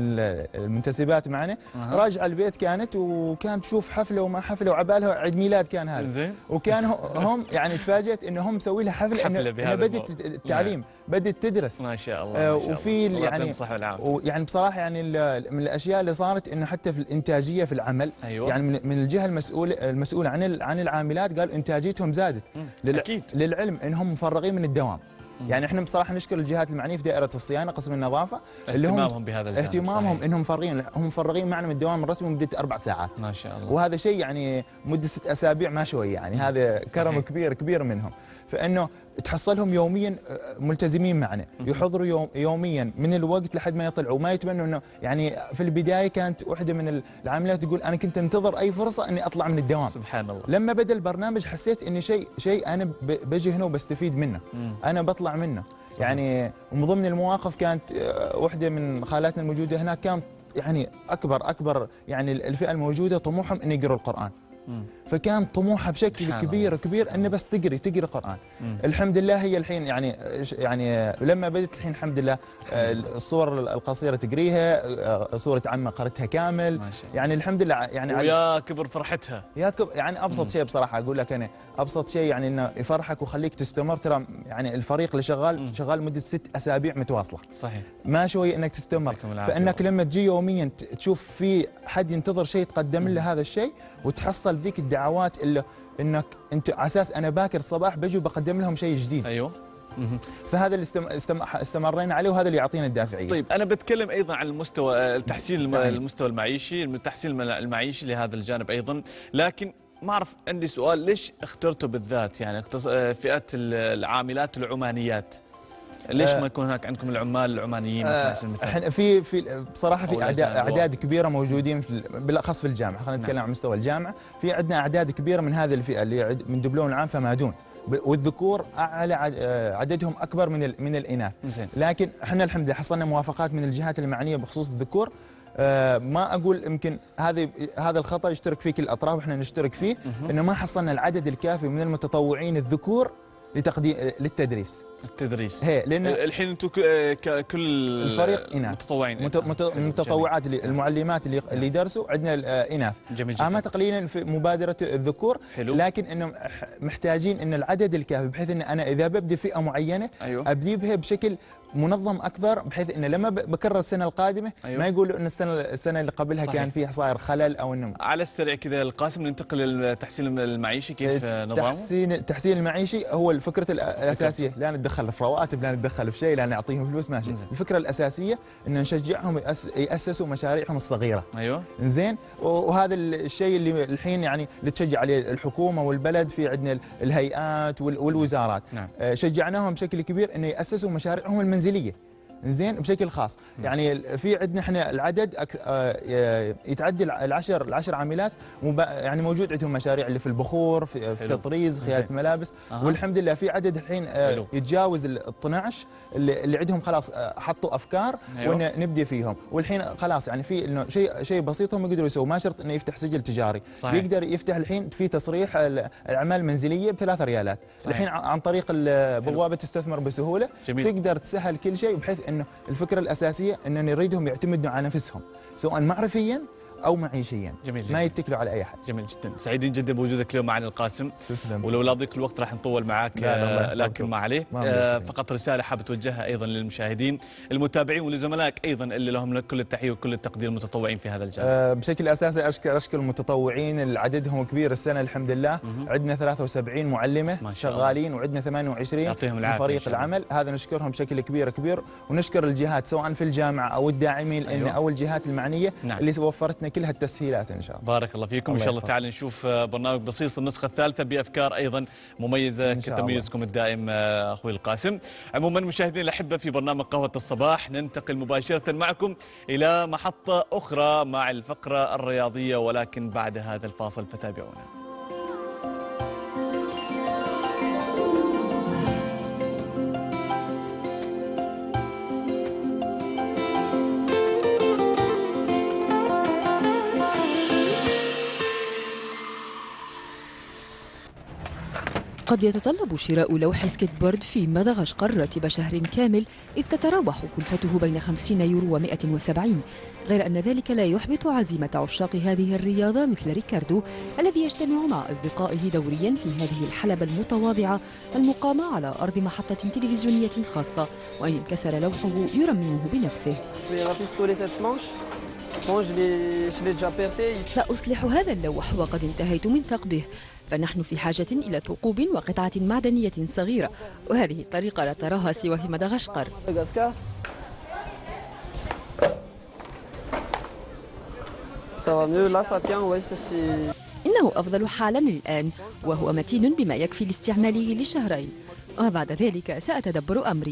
Speaker 10: المنتسبات معنا أه. راجعه البيت كانت، وكانت تشوف حفله وما حفله، وعبالها عيد ميلاد كان هذا زين. وكان هم يعني تفاجات انهم مسوي لها حفله، انه, إنه بدت التعليم، بدت تدرس.
Speaker 1: ما شاء الله. آه
Speaker 10: وفي يعني ويعني بصراحه يعني من الاشياء اللي صارت انه حتى في الانتاجيه في العمل. أيوة. يعني من, من الجهه المسؤوله المسؤوله عن عن العاملات قال انتاجيتهم زادت. لل
Speaker 1: أكيد.
Speaker 10: للعلم انهم مفرغين من الدوام. يعني احنا بصراحه نشكر الجهات المعنيه في دائره الصيانه قسم النظافه اللي هم
Speaker 1: اهتمامهم بهذا الجانب.
Speaker 10: اهتمامهم
Speaker 1: صحيح.
Speaker 10: انهم مفرغين هم مفرغين معنا من الدوام الرسمي مده اربع ساعات.
Speaker 1: ما شاء الله.
Speaker 10: وهذا شيء يعني مده ست اسابيع ما شوي، يعني هذا كرم صحيح. كبير كبير منهم. فانه تحصلهم يوميا ملتزمين معنا، يحضروا يوم يوميا من الوقت لحد ما يطلعوا، ما يتمنوا انه يعني في البدايه كانت واحده من العاملات تقول انا كنت انتظر اي فرصه اني اطلع من الدوام.
Speaker 1: سبحان الله.
Speaker 10: لما بدا البرنامج حسيت اني شيء شيء انا بجي هنا وبستفيد منه. مم. انا بطلع منه. صحيح. يعني ومن ضمن المواقف كانت واحده من خالاتنا الموجوده هناك كانت يعني اكبر اكبر يعني الفئه الموجوده طموحهم ان يقروا القران. مم. فكان طموحها بشكل كبير كبير انه بس تقري تقري قران. مم. الحمد لله هي الحين يعني يعني لما بدت الحين الحمد لله الصور القصيره تقريها، صوره عمه قرتها كامل. يعني الحمد لله يعني
Speaker 1: ويا كبر فرحتها.
Speaker 10: يا كبر يعني ابسط شيء بصراحه اقول لك انا ابسط شيء يعني انه يفرحك ويخليك تستمر. ترى يعني الفريق اللي شغال مم. شغال مده ست اسابيع متواصله.
Speaker 1: صحيح.
Speaker 10: ما شوي انك تستمر. فانك لما تجي يوميا تشوف في حد ينتظر شيء تقدم له هذا الشيء، وتحصل ذيك الدعوات اللي انك انت على اساس انا باكر الصباح بجي وبقدم لهم شيء جديد.
Speaker 1: ايوه.
Speaker 10: فهذا اللي استم... استمرينا عليه، وهذا اللي يعطينا الدافعيه.
Speaker 1: طيب انا بتكلم ايضا عن المستوى التحسين المستوى المعيشي، التحسين المعيشي لهذا الجانب ايضا، لكن ما اعرف عندي سؤال: ليش اخترتوا بالذات يعني فئه العاملات العمانيات؟ ليش ما يكون هناك عندكم العمال العمانيين
Speaker 10: آه احنا في في بصراحه في اعداد اعداد كبيره موجودين في بالاخص في الجامعه. خلينا نتكلم عن مستوى الجامعه. في عندنا اعداد كبيره من هذه الفئه اللي من دبلوم العام فما دون، والذكور اعلى عددهم اكبر من من الاناث. لكن احنا الحمد لله حصلنا موافقات من الجهات المعنيه بخصوص الذكور. آه ما اقول يمكن هذه هذا الخطا يشترك فيه كل الاطراف واحنا نشترك فيه، انه ما حصلنا العدد الكافي من المتطوعين الذكور لتقديم للتدريس.
Speaker 1: التدريس
Speaker 10: هي لان
Speaker 1: الحين انتم كل
Speaker 10: الفريق اناث
Speaker 1: متطوعين
Speaker 10: مت... مت... المتطوعات اللي المعلمات اللي اللي يدرسوا عندنا اناث.
Speaker 1: جميل جدا.
Speaker 10: اما تقليلا في مبادره الذكور.
Speaker 1: حلو.
Speaker 10: لكن انه محتاجين ان العدد الكافي بحيث ان انا اذا ببدي فئه معينه
Speaker 1: أيوه.
Speaker 10: ابدي بها بشكل منظم اكبر، بحيث انه لما بكرر السنه القادمه أيوه. ما يقولوا ان السنه السنه اللي قبلها صحيح. كان فيها صاير خلل او انه.
Speaker 1: على السريع كذا القاسم، ننتقل للتحسين المعيشي كيف نظامه؟
Speaker 10: التحسين التحسين المعيشي هو الفكره الاساسيه، لا نتدخل في رواتب، لا نتدخل في شيء، لا نعطيهم فلوس، ماشي. الفكره الاساسيه ان نشجعهم ياسسوا مشاريعهم الصغيره.
Speaker 1: ايوه.
Speaker 10: زين. وهذا الشيء اللي الحين يعني اللي تشجع عليه الحكومه والبلد، في عندنا الهيئات والوزارات.
Speaker 1: نعم.
Speaker 10: شجعناهم بشكل كبير انه ياسسوا مشاريعهم المنزليه. زين بشكل خاص. يعني في عندنا احنا العدد يتعدى العشر العشر عاملات يعني موجود عندهم مشاريع اللي في البخور، في, في تطريز، خياطه ملابس. أه. والحمد لله في عدد الحين حلو. يتجاوز ال اثني عشر اللي, اللي عندهم خلاص حطوا افكار. أيوه. ونبدي فيهم. والحين خلاص يعني في انه شيء شيء بسيط هم يقدروا يسووا، ما شرط انه يفتح سجل تجاري. صحيح. يقدر يفتح الحين في تصريح الاعمال المنزليه بثلاث ريالات. صحيح. الحين عن طريق البوابه تستثمر بسهوله. جميل. تقدر تسهل كل شيء، بحيث انه الفكره الاساسيه ان نريدهم يعتمدوا على نفسهم سواء معرفيا او معيشيا. جميل جميل. ما يتكلوا على اي احد.
Speaker 1: جميل جدا، سعيدين جدا بوجودك اليوم معنا القاسم. تسلم. ولو لا ضيق الوقت راح نطول معاك. لا لكن ما عليه. آه فقط رساله حاب توجهها ايضا للمشاهدين المتابعين ولزملائك ايضا اللي لهم كل التحيه وكل التقدير المتطوعين في هذا الجانب.
Speaker 10: آه بشكل اساسي اشكر اشكر المتطوعين اللي عددهم كبير السنه الحمد لله. عندنا ثلاثة وسبعين معلمه شغالين، وعندنا ثمانية وعشرين من فريق العمل. هذا نشكرهم بشكل كبير كبير، ونشكر الجهات سواء في الجامعه او الداعمين. أيوة. او الجهات المعنيه. نعم. اللي وفرتنا كل هالتسهيلات ان شاء الله.
Speaker 1: بارك الله فيكم. ان شاء الله تعالى نشوف برنامج بصيص النسخه الثالثه بافكار ايضا مميزه كتميزكم الدائم اخوي القاسم. عموما مشاهدينا الاحبه، في برنامج قهوه الصباح ننتقل مباشره معكم الى محطه اخرى مع الفقره الرياضيه، ولكن بعد هذا الفاصل فتابعونا.
Speaker 11: قد يتطلب شراء لوح سكيت بورد في مدغشقر راتب شهر كامل، إذ تتراوح كلفته بين خمسين يورو ومئة وسبعين، غير أن ذلك لا يحبط عزيمة عشاق هذه الرياضة مثل ريكاردو الذي يجتمع مع أصدقائه دوريا في هذه الحلبة المتواضعة المقامة على أرض محطة تلفزيونية خاصة، وإن انكسر لوحه يرممه بنفسه. سأصلح هذا اللوح وقد انتهيت من ثقبه، فنحن في حاجة إلى ثقوب وقطعة معدنية صغيرة، وهذه الطريقة لا تراها سوى في مدغشقر. إنه أفضل حالا الآن، وهو متين بما يكفي لاستعماله لشهرين، وبعد ذلك سأتدبر أمري.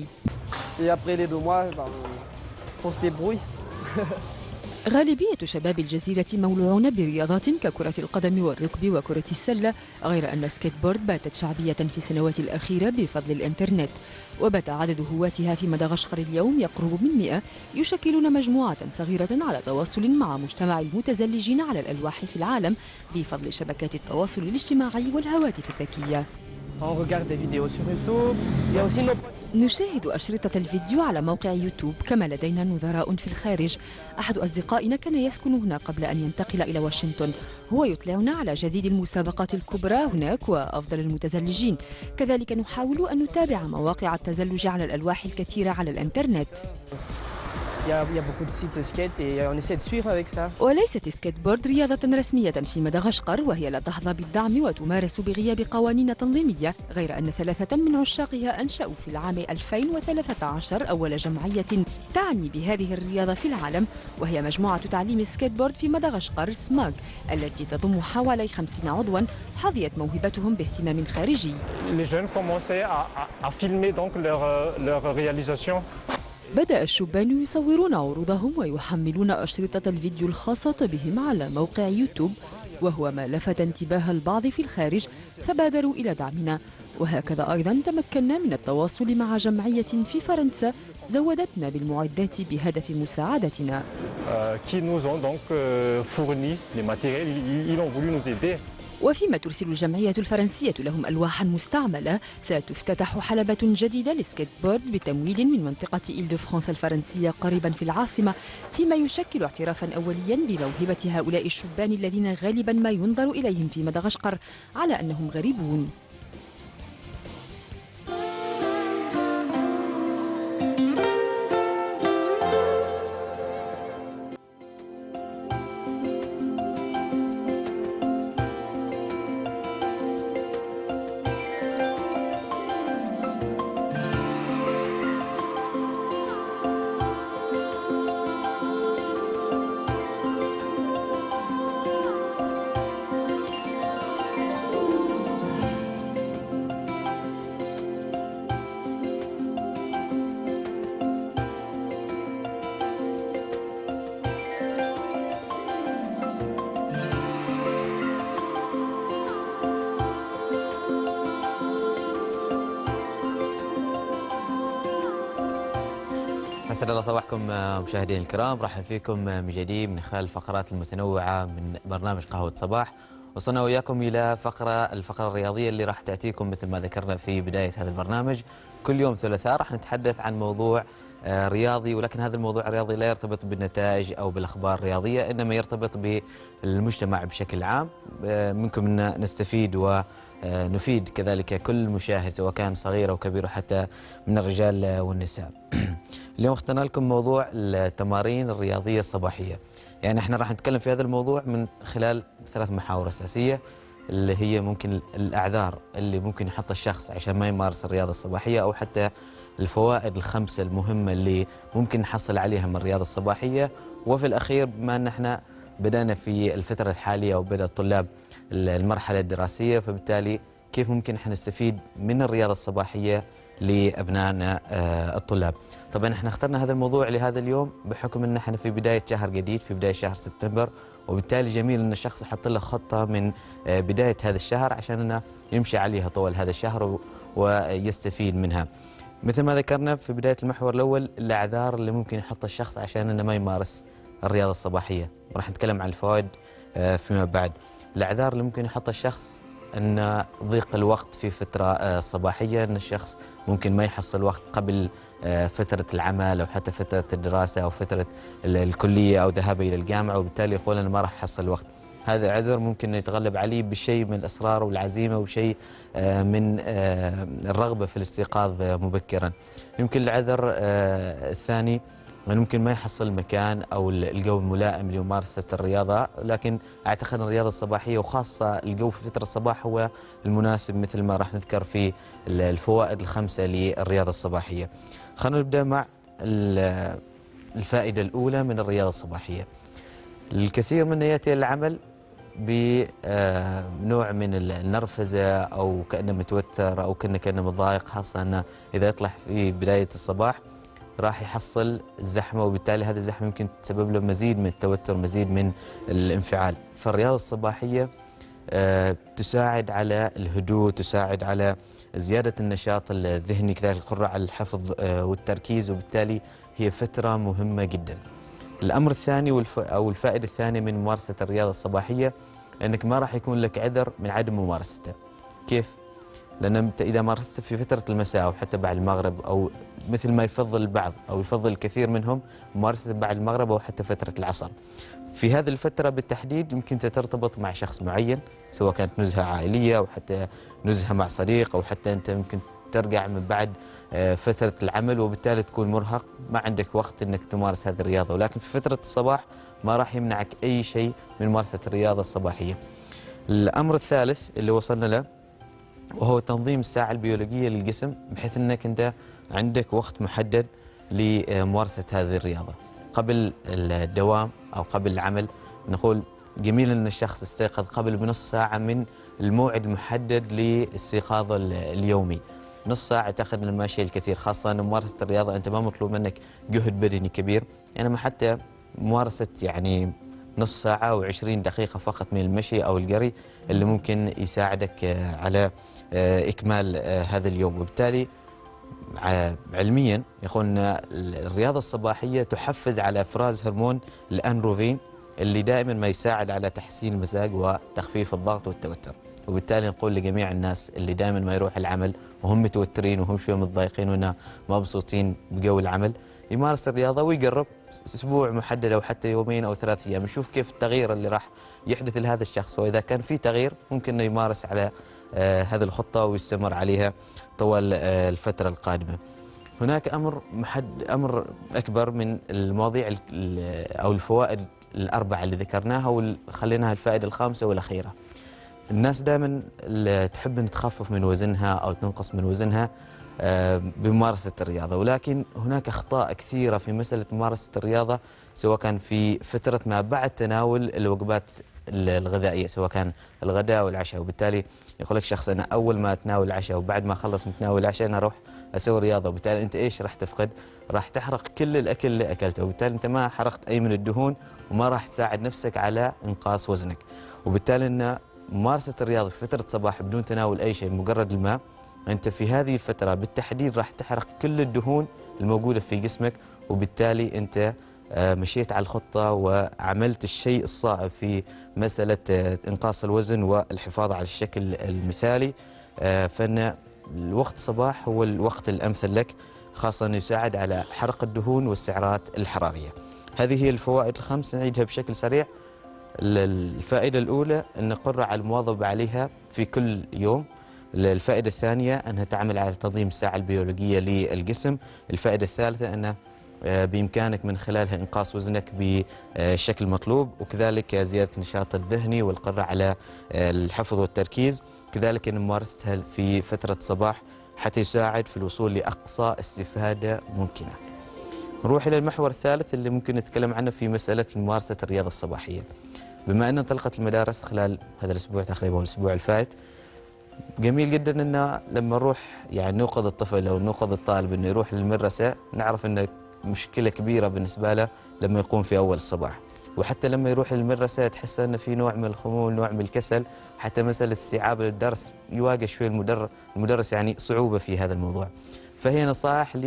Speaker 11: غالبية شباب الجزيرة مولوعون برياضات ككرة القدم والركب وكرة السلة، غير أن السكيت بورد باتت شعبية في السنوات الأخيرة بفضل الإنترنت، وبات عدد هواتها في مدغشقر اليوم يقرب من مئة، يشكلون مجموعة صغيرة على تواصل مع مجتمع المتزلجين على الألواح في العالم بفضل شبكات التواصل الاجتماعي والهواتف الذكية. نشاهد أشرطة الفيديو على موقع يوتيوب، كما لدينا نظراء في الخارج. أحد أصدقائنا كان يسكن هنا قبل أن ينتقل إلى واشنطن، هو يطلعنا على جديد المسابقات الكبرى هناك وأفضل المتزلجين. كذلك نحاول أن نتابع مواقع التزلج على الألواح الكثيرة على الإنترنت. وليست سكيت بورد رياضة رسمية في مدغشقر، وهي لا تحظى بالدعم وتمارس بغياب قوانين تنظيمية، غير أن ثلاثة من عشاقها أنشأوا في العام ألفين وثلاثة عشر أول جمعية تعني بهذه الرياضة في العالم، وهي مجموعة تعليم سكيت بورد في مدغشقر سماغ، التي تضم حوالي خمسين عضوا حظيت موهبتهم باهتمام خارجي. بدأ الشبان يصورون عروضهم ويحملون أشرطة الفيديو الخاصة بهم على موقع يوتيوب، وهو ما لفت انتباه البعض في الخارج فبادروا إلى دعمنا. وهكذا أيضا تمكنا من التواصل مع جمعية في فرنسا زودتنا بالمعدات بهدف مساعدتنا. وفيما ترسل الجمعية الفرنسية لهم ألواحا مستعملة، ستفتتح حلبة جديدة للسكيت بورد بتمويل من منطقة إيل دو فرانس الفرنسية قريبا في العاصمة، فيما يشكل اعترافا أوليا بموهبة هؤلاء الشبان الذين غالبا ما ينظر إليهم في مدغشقر على أنهم غريبون.
Speaker 3: أسعد الله صباحكم مشاهدينا الكرام، رحب فيكم من جديد من خلال الفقرات المتنوعة من برنامج قهوة صباح. وصلنا وياكم إلى فقرة الفقرة الرياضية اللي راح تأتيكم مثل ما ذكرنا في بداية هذا البرنامج. كل يوم ثلاثاء راح نتحدث عن موضوع رياضي، ولكن هذا الموضوع الرياضي لا يرتبط بالنتائج أو بالأخبار الرياضية، إنما يرتبط بالمجتمع بشكل عام. منكم أن نستفيد ونفيد كذلك كل مشاهد سواء كان صغير أو كبير وحتى من الرجال والنساء. اليوم اخترنا لكم موضوع التمارين الرياضية الصباحية. يعني احنا راح نتكلم في هذا الموضوع من خلال ثلاث محاور أساسية، اللي هي ممكن الأعذار اللي ممكن يحطها الشخص عشان ما يمارس الرياضة الصباحية، أو حتى الفوائد الخمسة المهمة اللي ممكن نحصل عليها من الرياضة الصباحية. وفي الأخير بما أن احنا بدأنا في الفترة الحالية وبدأ الطلاب المرحلة الدراسية، فبالتالي كيف ممكن احنا نستفيد من الرياضة الصباحية لأبنائنا الطلاب. طبعا احنا اخترنا هذا الموضوع لهذا اليوم بحكم ان احنا في بداية شهر جديد، في بداية شهر سبتمبر، وبالتالي جميل ان الشخص يحط له خطة من بداية هذا الشهر عشان انه يمشي عليها طوال هذا الشهر ويستفيد منها. مثل ما ذكرنا في بداية المحور الأول، الأعذار اللي ممكن يحطها الشخص عشان انه ما يمارس الرياضة الصباحية، وراح نتكلم عن الفوائد فيما بعد. الأعذار اللي ممكن يحطها الشخص أن ضيق الوقت في فترة صباحية، أن الشخص ممكن ما يحصل وقت قبل فترة العمل أو حتى فترة الدراسة أو فترة الكلية أو ذهابه إلى الجامعة، وبالتالي يقول أنا ما راح أحصل وقت. هذا عذر ممكن يتغلب عليه بشيء من الإصرار والعزيمة وشيء من الرغبة في الاستيقاظ مبكرا. يمكن العذر الثاني ممكن ما يحصل مكان أو الجو الملائم لممارسة الرياضة، لكن أعتقد أن الرياضة الصباحية وخاصة الجو في فترة الصباح هو المناسب مثل ما راح نذكر في الفوائد الخمسة للرياضة الصباحية. خلينا نبدأ مع الفائدة الأولى من الرياضة الصباحية. الكثير منا يأتي العمل بنوع من النرفزة أو كأنه متوتر أو كأنه كأنه متضايق، خاصة أنه إذا يطلع في بداية الصباح راح يحصل الزحمة، وبالتالي هذا الزحمة يمكن تسبب له مزيد من التوتر، مزيد من الانفعال. فالرياضة الصباحية تساعد على الهدوء، تساعد على زيادة النشاط الذهني، كذلك القدرة على الحفظ والتركيز، وبالتالي هي فترة مهمة جدا. الأمر الثاني والف... أو الفائدة الثانية من ممارسة الرياضة الصباحية أنك ما راح يكون لك عذر من عدم ممارسته. كيف؟ لأن أنت إذا مارست في فترة المساء أو حتى بعد المغرب، أو مثل ما يفضل البعض أو يفضل الكثير منهم ممارسة بعد المغرب أو حتى فترة العصر، في هذه الفترة بالتحديد يمكن ترتبط مع شخص معين، سواء كانت نزهة عائلية أو حتى نزهة مع صديق، أو حتى أنت ممكن ترجع من بعد فترة العمل وبالتالي تكون مرهق، ما عندك وقت أنك تمارس هذه الرياضة. ولكن في فترة الصباح ما راح يمنعك أي شيء من ممارسة الرياضة الصباحية. الأمر الثالث اللي وصلنا له وهو تنظيم الساعة البيولوجية للجسم، بحيث أنك أنت عندك وقت محدد لممارسة هذه الرياضة. قبل الدوام أو قبل العمل نقول جميل أن الشخص يستيقظ قبل بنصف ساعة من الموعد المحدد لاستيقاظ اليومي. نصف ساعة تأخذ من المشي الكثير، خاصة أن ممارسة الرياضة أنت ما مطلوب منك جهد بدني كبير، يعني ما حتى ممارسة يعني نصف ساعة أو عشرين دقيقة فقط من المشي أو الجري اللي ممكن يساعدك على إكمال هذا اليوم. وبالتالي علميا يقولون الرياضة الصباحية تحفز على إفراز هرمون الأندروفين اللي دائما ما يساعد على تحسين المزاج وتخفيف الضغط والتوتر. وبالتالي نقول لجميع الناس اللي دائما ما يروح العمل وهم متوترين وهم شوي متضايقين وما مبسوطين بجو العمل، يمارس الرياضة ويقرب أسبوع محدد أو حتى يومين أو ثلاث أيام، نشوف كيف التغيير اللي راح يحدث لهذا الشخص. وإذا كان في تغيير ممكن أنه يمارس على آه هذه الخطة ويستمر عليها طوال آه الفترة القادمة. هناك أمر محد أمر أكبر من المواضيع أو الفوائد الأربعة اللي ذكرناها، وخليناها الفائدة الخامسة والأخيرة. الناس دائما تحب أن تخفف من وزنها أو تنقص من وزنها بممارسة الرياضة، ولكن هناك أخطاء كثيرة في مسألة ممارسة الرياضة، سواء كان في فترة ما بعد تناول الوجبات الغذائية، سواء كان الغداء والعشاء. وبالتالي يقول لك شخص أنا أول ما أتناول العشاء وبعد ما أخلص متناول العشاء أنا أروح أسوي رياضة، وبالتالي أنت إيش راح تفقد؟ راح تحرق كل الأكل اللي أكلته، وبالتالي أنت ما حرقت أي من الدهون وما راح تساعد نفسك على إنقاص وزنك. وبالتالي أن ممارسة الرياضة في فترة صباح بدون تناول أي شيء مجرد الماء، أنت في هذه الفترة بالتحديد راح تحرق كل الدهون الموجودة في جسمك، وبالتالي أنت مشيت على الخطة وعملت الشيء الصائب في مسألة إنقاص الوزن والحفاظ على الشكل المثالي، فإن الوقت الصباح هو الوقت الأمثل لك، خاصة أنه يساعد على حرق الدهون والسعرات الحرارية. هذه هي الفوائد الخمس، نعيدها بشكل سريع. الفائدة الأولى أن قرر على المواظبة عليها في كل يوم. الفائدة الثانية أنها تعمل على تنظيم الساعة البيولوجية للجسم. الفائدة الثالثة أنها بإمكانك من خلالها إنقاص وزنك بشكل مطلوب، وكذلك زيادة النشاط الذهني والقدرة على الحفظ والتركيز. كذلك أن ممارستها في فترة الصباح حتى يساعد في الوصول لأقصى استفادة ممكنة. نروح إلى المحور الثالث اللي ممكن نتكلم عنه في مسألة ممارسة الرياضة الصباحية. بما أن انطلقت المدارس خلال هذا الأسبوع تقريبا والأسبوع الفائت، جميل جدا أن لما نروح يعني نوقظ الطفل أو نوقظ الطالب أنه يروح للمدرسة، نعرف أنه مشكلة كبيرة بالنسبة له لما يقوم في أول الصباح، وحتى لما يروح للمدرسة تحس أنه في نوع من الخمول، نوع من الكسل، حتى مسألة استيعاب الدرس يواجه شوي المدرس المدرس يعني صعوبة في هذا الموضوع. فهي نصائح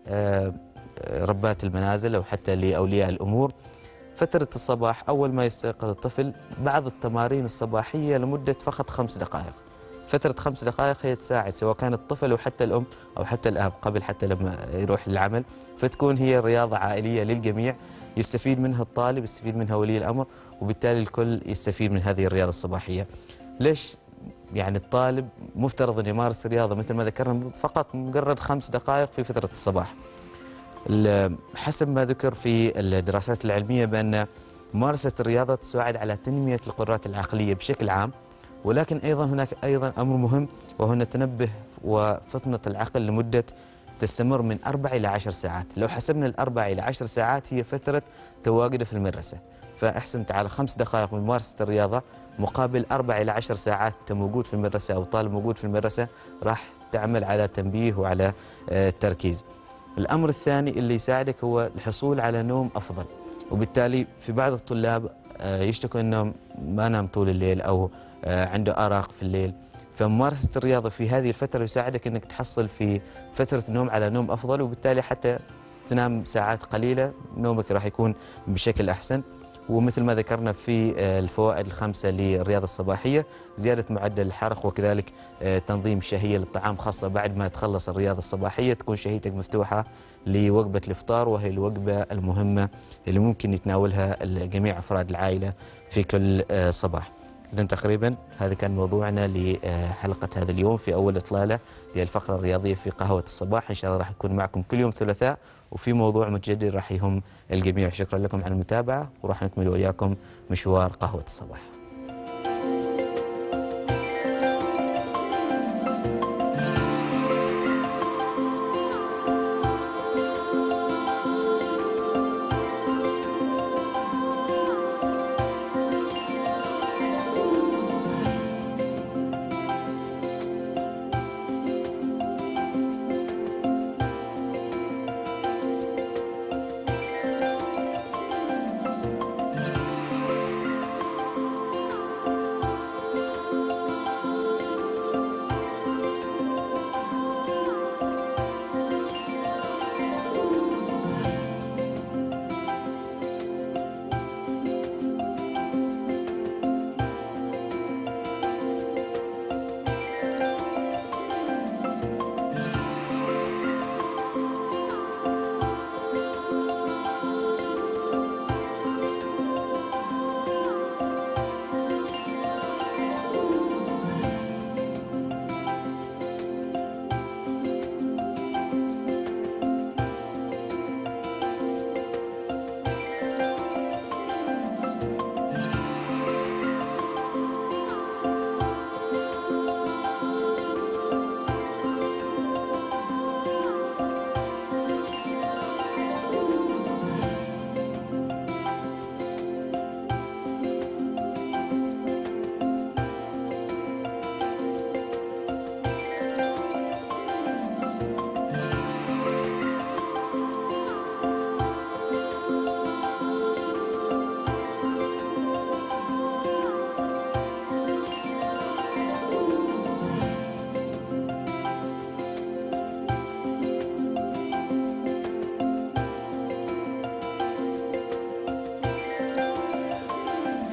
Speaker 3: لربات المنازل أو حتى لأولياء الأمور. فترة الصباح أول ما يستيقظ الطفل بعض التمارين الصباحية لمدة فقط خمس دقائق. فترة خمس دقائق هي تساعد سواء كان الطفل أو حتى الأم أو حتى الأب قبل حتى لما يروح للعمل، فتكون هي رياضة عائلية للجميع، يستفيد منها الطالب، يستفيد منها ولي الأمر، وبالتالي الكل يستفيد من هذه الرياضة الصباحية. ليش يعني الطالب مفترض أن يمارس الرياضة مثل ما ذكرنا فقط مجرد خمس دقائق في فترة الصباح؟ حسب ما ذكر في الدراسات العلمية بأن ممارسة الرياضة تساعد على تنمية القدرات العقلية بشكل عام، ولكن أيضا هناك أيضا أمر مهم وهو التنبه وفطنة العقل لمدة تستمر من أربع إلى عشر ساعات. لو حسبنا الأربع إلى عشر ساعات هي فترة تواجده في المدرسة، فأحسنت على خمس دقائق من ممارسة الرياضة مقابل أربع إلى عشر ساعات أنت موجود في المدرسة أو طالب موجود في المدرسة، راح تعمل على تنبيه وعلى التركيز. الأمر الثاني اللي يساعدك هو الحصول على نوم أفضل، وبالتالي في بعض الطلاب يشتكوا أنهم ما نام طول الليل أو عنده أرق في الليل، فممارسة الرياضة في هذه الفترة يساعدك أنك تحصل في فترة النوم على نوم أفضل، وبالتالي حتى تنام ساعات قليلة نومك راح يكون بشكل أحسن. ومثل ما ذكرنا في الفوائد الخمسة للرياضة الصباحية، زيادة معدل الحرق، وكذلك تنظيم الشهية للطعام، خاصة بعد ما تخلص الرياضة الصباحية تكون شهيتك مفتوحة لوجبة الإفطار، وهي الوجبة المهمة اللي ممكن يتناولها جميع أفراد العائلة في كل صباح. إذن تقريبا هذا كان موضوعنا لحلقة هذا اليوم في أول إطلالة للفقرة الرياضية في قهوة الصباح. إن شاء الله راح يكون معكم كل يوم ثلاثاء وفي موضوع متجدد راح يهم الجميع. شكرا لكم على المتابعة، وراح نكمل وياكم مشوار قهوة الصباح.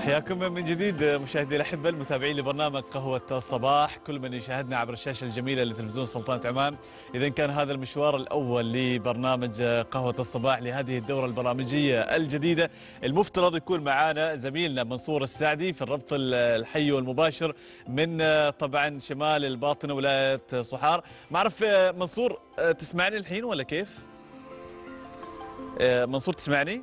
Speaker 1: حياكم من جديد مشاهدي الأحبة المتابعين لبرنامج قهوة الصباح، كل من يشاهدنا عبر الشاشة الجميلة لتلفزيون سلطنة عمان. إذا كان هذا المشوار الأول لبرنامج قهوة الصباح لهذه الدورة البرامجية الجديدة، المفترض يكون معنا زميلنا منصور السعدي في الربط الحي والمباشر من طبعا شمال الباطنة ولاية صحار. ما أعرف منصور تسمعني الحين ولا كيف؟ منصور تسمعني؟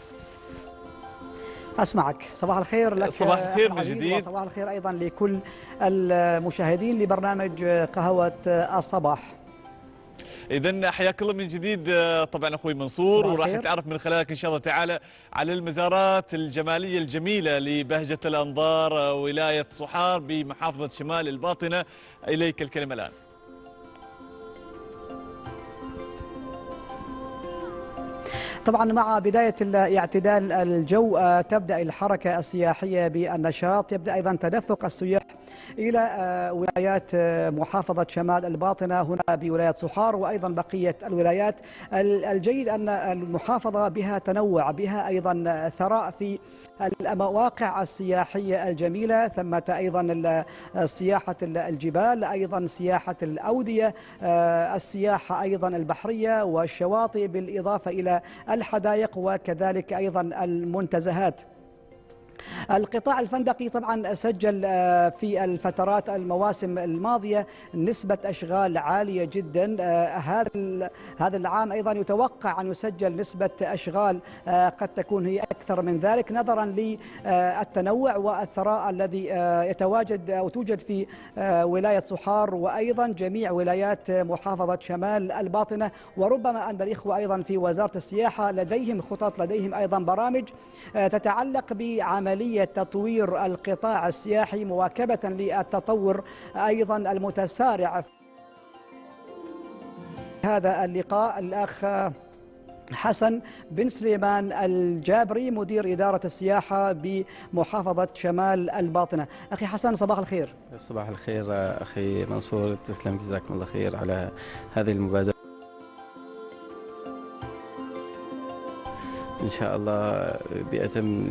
Speaker 5: أسمعك. صباح الخير لك.
Speaker 1: صباح الخير من جديد.
Speaker 5: وصباح الخير أيضا لكل المشاهدين لبرنامج قهوة الصباح.
Speaker 1: إذن حياك الله من جديد طبعا أخوي منصور، وراح نتعرف من خلالك إن شاء الله تعالى على المزارات الجمالية الجميلة لبهجة الأنظار ولاية صحار بمحافظة شمال الباطنة. إليك الكلمة الآن.
Speaker 5: طبعا مع بداية اعتدال الجو تبدأ الحركة السياحية بالنشاط، يبدأ أيضا تدفق السياح إلى ولايات محافظة شمال الباطنة هنا بولاية صحار وأيضا بقية الولايات. الجيد أن المحافظة بها تنوع، بها أيضا ثراء في المواقع السياحية الجميلة، ثمة أيضا سياحة الجبال، أيضا سياحة الأودية، السياحة أيضا البحرية والشواطئ، بالإضافة إلى الحدائق وكذلك أيضا المنتزهات. القطاع الفندقي طبعا سجل في الفترات المواسم الماضية نسبة أشغال عالية جدا. هذا هذا العام أيضا يتوقع أن يسجل نسبة أشغال قد تكون هي أكثر من ذلك، نظرا للتنوع والثراء الذي يتواجد أو توجد في ولاية صحار وأيضا جميع ولايات محافظة شمال الباطنة. وربما أن الإخوة أيضا في وزارة السياحة لديهم خطط، لديهم أيضا برامج تتعلق بعملية تطوير القطاع السياحي مواكبة للتطور أيضا المتسارع. هذا اللقاء الأخ حسن بن سليمان الجابري مدير إدارة السياحة بمحافظة شمال الباطنة. أخي حسن صباح الخير.
Speaker 12: صباح الخير أخي منصور، تسلم جزاكم الله خير على هذه المبادرة. إن شاء الله بيتم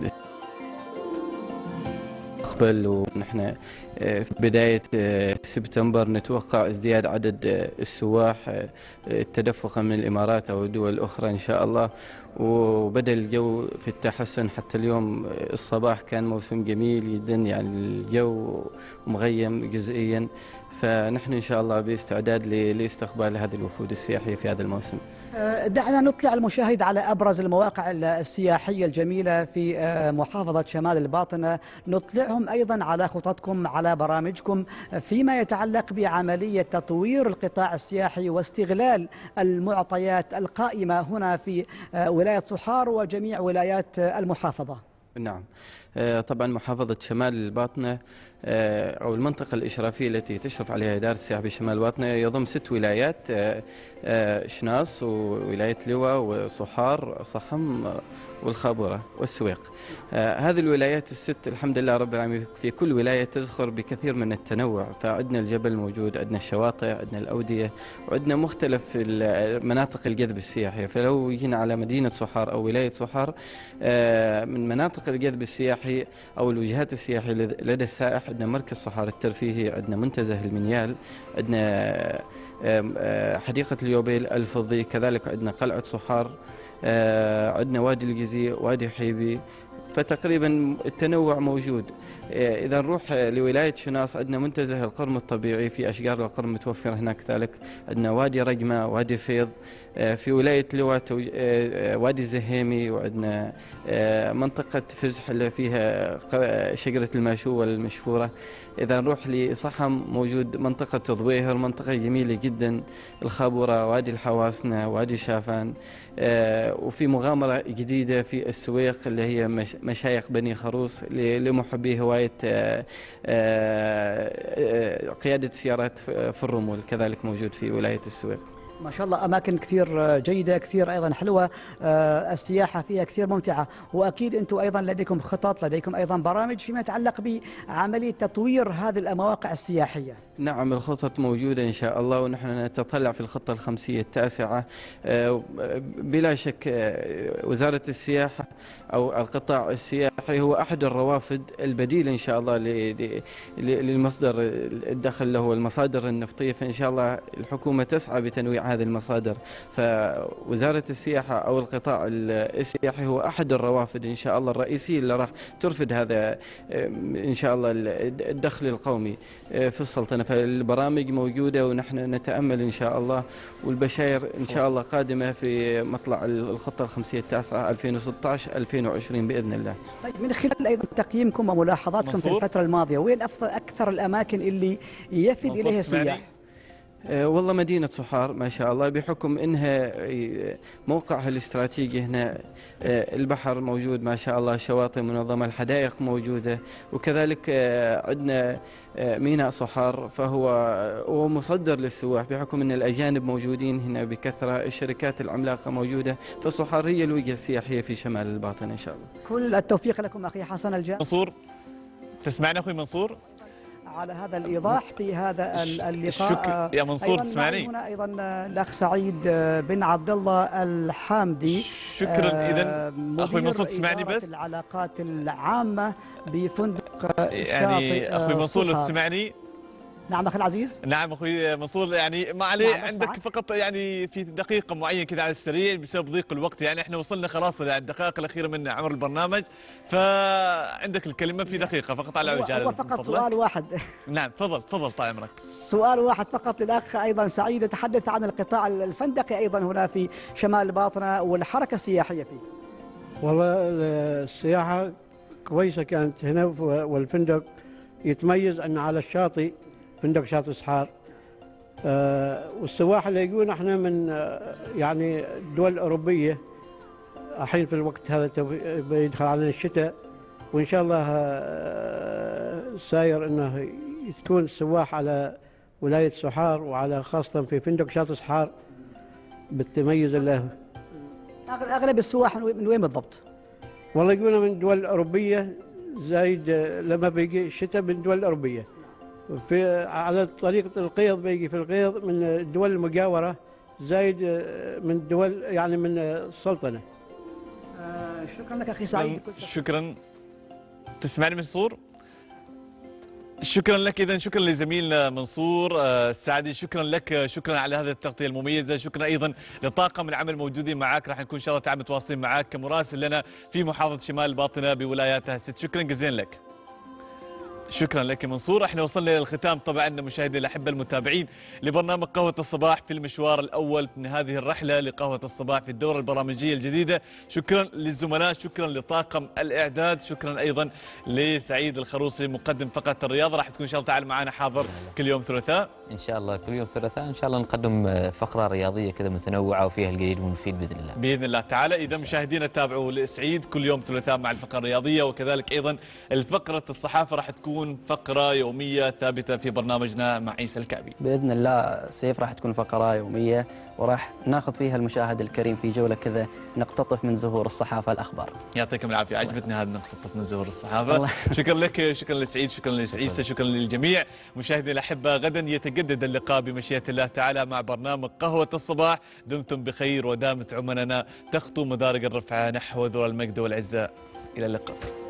Speaker 12: مستقبل، ونحن في بداية سبتمبر نتوقع ازدياد عدد السواح تدفقا من الإمارات أو الدول الأخرى إن شاء الله. وبدأ الجو في التحسن، حتى اليوم الصباح كان موسم جميل جدا، يعني الجو مغيم جزئيا، فنحن إن شاء الله باستعداد لاستقبال هذه الوفود السياحية في هذا الموسم.
Speaker 5: دعنا نطلع المشاهد على أبرز المواقع السياحية الجميلة في محافظة شمال الباطنة، نطلعهم أيضا على خططكم، على برامجكم فيما يتعلق بعملية تطوير القطاع السياحي واستغلال المعطيات القائمة هنا في ولاية صحار وجميع ولايات المحافظة.
Speaker 12: نعم، طبعا محافظة شمال الباطنة أو المنطقة الإشرافية التي تشرف عليها إدارة السياحة بشمال الباطنة يضم ست ولايات: شناص وولاية لواء وصحار صحم والخابورة والسويق. آه هذه الولايات الست الحمد لله رب العالمين في كل ولاية تزخر بكثير من التنوع، فعندنا الجبل موجود، عندنا الشواطئ، عندنا الأودية، وعندنا مختلف مناطق الجذب السياحي. فلو جينا على مدينة صحار أو ولاية صحار، آه من مناطق الجذب السياحي أو الوجهات السياحية لدى السائح عندنا مركز صحار الترفيهي، عندنا منتزه المنيال، عندنا حديقة اليوبيل الفضي، كذلك عندنا قلعة صحار، عندنا وادي الجزي، وادي حيبي، فتقريبا التنوع موجود. إذا نروح لولاية شناص عندنا منتزه القرم الطبيعي، في أشجار القرم متوفرة هناك، كذلك عندنا وادي رقمة، وادي فيض. في ولاية لواء وادي الزهيمي، وعندنا منطقة فزح اللي فيها شجرة الماشوة المشهورة. إذا نروح لصحم موجود منطقة تضويهر، منطقة جميلة جدا، الخابورة، وادي الحواسنة، وادي شافان. وفي مغامرة جديدة في السويق اللي هي مشايخ بني خروص لمحبي هواية قيادة سيارات في الرمول، كذلك موجود في ولاية السويق.
Speaker 5: ما شاء الله أماكن كثير جيدة، كثير أيضا حلوة، السياحة فيها كثير ممتعة، وأكيد أنتم أيضا لديكم خطط، لديكم أيضا برامج فيما يتعلق بعملية تطوير هذه المواقع السياحية.
Speaker 12: نعم الخطط موجودة إن شاء الله، ونحن نتطلع في الخطة الخمسية التاسعة. بلا شك وزارة السياحة أو القطاع السياحي هو أحد الروافد البديلة إن شاء الله للمصدر الدخل له المصادر النفطية، فإن شاء الله الحكومة تسعى بتنويع هذه المصادر. فوزارة السياحة أو القطاع السياحي هو أحد الروافد إن شاء الله الرئيسية اللي راح ترفد هذا إن شاء الله الدخل القومي في السلطنة. فالبرامج موجودة ونحن نتأمل إن شاء الله، والبشاير إن شاء الله قادمة في مطلع الخطة الخمسية التاسعة ألفين وستة عشر ألفين وعشرين بإذن الله.
Speaker 5: طيب من خلال أيضا تقييمكم وملاحظاتكم في الفترة الماضية، وين أفضل أكثر الأماكن اللي يفد إليها السياح؟
Speaker 12: أه والله مدينة صحار ما شاء الله بحكم انها موقعها الاستراتيجي هنا، أه البحر موجود ما شاء الله، شواطئ منظمة، الحدائق موجودة، وكذلك أه عندنا أه ميناء صحار فهو هو مصدر للسواح بحكم ان الاجانب موجودين هنا بكثرة، الشركات العملاقة موجودة، فصحار هي الوجهة السياحية في شمال الباطن ان شاء الله.
Speaker 5: كل التوفيق لكم اخي حسن الجان.
Speaker 1: منصور تسمعنا اخوي منصور؟
Speaker 5: على هذا الإيضاح في هذا اللقاء.
Speaker 1: شكرا يا منصور تسمعني.
Speaker 5: هنا أيضا الأخ سعيد بن عبد الله الحامدي.
Speaker 1: شكرا. إذا أخوي منصور تسمعني بس؟
Speaker 5: العلاقات العامة بفندق
Speaker 1: يعني أخوي منصور لو تسمعني.
Speaker 5: نعم أخي العزيز.
Speaker 1: نعم أخوي منصور، يعني ما عليه
Speaker 5: نعم
Speaker 1: عندك فقط يعني في دقيقة معينة كذا على السريع بسبب ضيق الوقت، يعني احنا وصلنا خلاص للدقائق الأخيرة من عمر البرنامج، فعندك الكلمة في دقيقة فقط على عجالة.
Speaker 5: هو فقط سؤال واحد.
Speaker 1: نعم تفضل تفضل طال عمرك.
Speaker 5: سؤال واحد فقط للأخ أيضا سعيد، يتحدث عن القطاع الفندقي أيضا هنا في شمال الباطنة والحركة السياحية فيه.
Speaker 13: والله السياحة كويسة كانت هنا، والفندق يتميز أن على الشاطئ فندق شاطئ صحار، آه والسواح اللي يجون احنا من آه يعني الدول الأوروبية. الحين في الوقت هذا بيدخل علينا الشتاء، وإن شاء الله آه ساير أنه تكون السواح على ولاية صحار وعلى خاصة في فندق شاطئ صحار بالتميز له.
Speaker 5: أغلب السواح من وين بالضبط؟
Speaker 13: والله يجونا من الدول الأوروبية، زايد لما بيجي الشتاء من الدول الأوروبية. في على طريقة القيض بيجي في القيض من الدول المجاورة، زايد من الدول يعني من السلطنة.
Speaker 5: آه شكرا لك أخي سعيد.
Speaker 1: شكرا. تسمعني منصور؟ شكرا لك. إذا شكرا لزميلنا منصور السعدي، شكرا لك، شكرا على هذه التغطية المميزة، شكرا أيضا لطاقم العمل موجودين معك، راح نكون إن شاء الله تعال متواصلين معك كمراسل لنا في محافظة شمال الباطنة بولاياتها الست. شكرا جزيلا لك. شكرا لك منصور. احنا وصلنا للختام طبعا مشاهدينا الاحبه المتابعين لبرنامج قهوه الصباح في المشوار الاول من هذه الرحله لقهوه الصباح في الدوره البرامجيه الجديده. شكرا للزملاء، شكرا لطاقم الاعداد، شكرا ايضا لسعيد الخروصي مقدم فقره الرياضه. راح تكون ان شاء الله تعالى معنا حاضر كل يوم ثلاثاء
Speaker 3: ان شاء الله، كل يوم ثلاثاء ان شاء الله نقدم فقره رياضيه كذا متنوعه وفيها القليل والمفيد باذن الله.
Speaker 1: باذن الله تعالى. اذا مشاهدينا تابعوا لسعيد كل يوم ثلاثاء مع الفقره الرياضيه، وكذلك ايضا الفقره الصحافه راح تكون فقره يوميه ثابته في برنامجنا مع عيسى الكعبي.
Speaker 2: باذن الله سيف راح تكون فقره يوميه وراح ناخذ فيها المشاهد الكريم في جوله كذا نقتطف من زهور الصحافه الاخبار.
Speaker 1: يعطيكم العافيه، عجبتني هذا نقتطف من زهور الصحافه. شكرا لك، شكرا لسعيد، شكرا لعيسى، شكرا للجميع. مشاهدينا الاحبه، غدا يتجدد اللقاء بمشيئه الله تعالى مع برنامج قهوه الصباح. دمتم بخير ودامت عمرنا تخطو مدارج الرفعه نحو ذرى المجد والعزه. الى اللقاء.